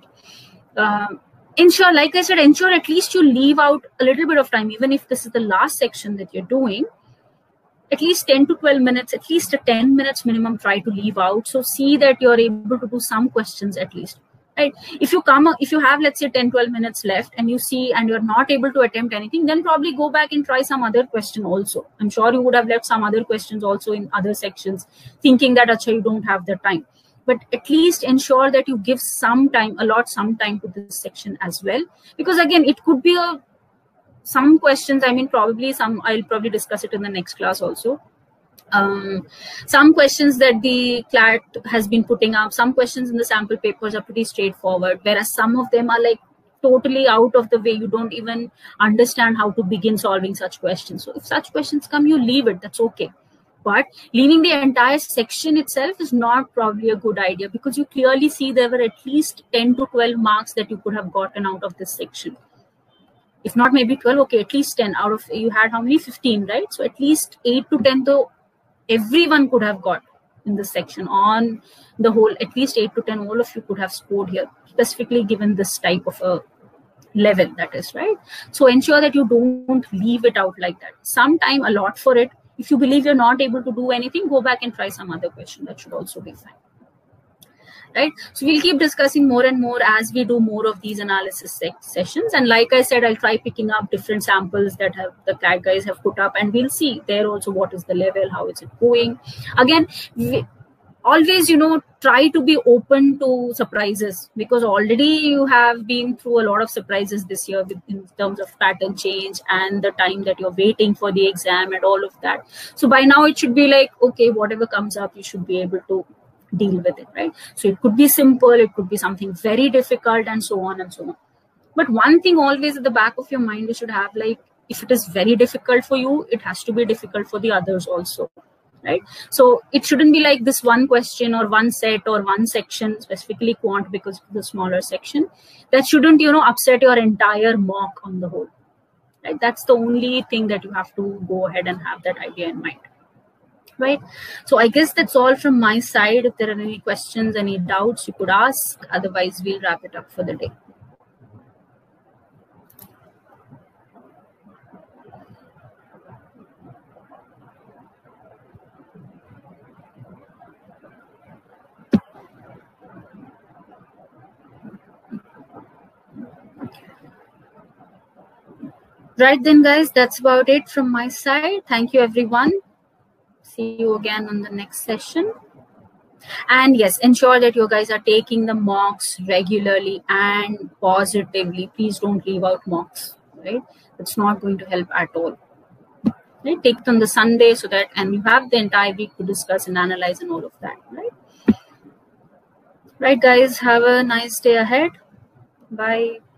Ensure, like I said, ensure at least you leave out a little bit of time, even if this is the last section that you're doing. At least 10 to 12 minutes, at least a 10 minutes minimum, try to leave out. So see that you're able to do some questions at least, right? If you have, let's say 10, 12 minutes left and you see and you're not able to attempt anything, then probably go back and try some other question also. I'm sure you would have left some other questions also in other sections, thinking that actually you don't have the time. But at least ensure that you give some time, allot some time to this section as well. Because again, it could be some questions, probably some, I'll probably discuss it in the next class also. Some questions that the CLAT has been putting up, some questions in the sample papers are pretty straightforward, whereas some of them are like totally out of the way. You don't even understand how to begin solving such questions. So if such questions come, you leave it, that's okay. But leaving the entire section itself is not probably a good idea, because you clearly see there were at least 10 to 12 marks that you could have gotten out of this section. If not maybe 12, okay, at least 10 out of, you had how many? 15, right? So at least 8 to 10, though, everyone could have got in this section. On the whole, at least 8 to 10, all of you could have scored here, specifically given this type of a level, that is, right? So ensure that you don't leave it out like that. Some time allot for it. If you believe you're not able to do anything, go back and try some other question. That should also be fine. Right, so we'll keep discussing more and more as we do more of these analysis sessions. And like I said, I'll try picking up different samples that the CLAT guys have put up, and we'll see there also what is the level, how is it going. Again, always, try to be open to surprises, because already you have been through a lot of surprises this year in terms of pattern change and the time that you're waiting for the exam and all of that. So by now it should be like, okay, whatever comes up, you should be able to deal with it, right? So it could be simple, it could be something very difficult, and so on and so on. But one thing always at the back of your mind you should have, like, if it is very difficult for you, it has to be difficult for the others also, right? So it shouldn't be like this one question or one set or one section, specifically quant because of the smaller section, that shouldn't, upset your entire mock on the whole, right? That's the only thing that you have to go ahead and have that idea in mind. Right, so I guess that's all from my side. If there are any questions, any doubts, you could ask. Otherwise, we'll wrap it up for the day. Right then, guys, that's about it from my side. Thank you, everyone. See you again on the next session. And yes, ensure that you guys are taking the mocks regularly and positively. Please don't leave out mocks, right? It's not going to help at all. Right? Take it on the Sunday so that, and you have the entire week to discuss and analyze and all of that, right? Right, guys, have a nice day ahead. Bye.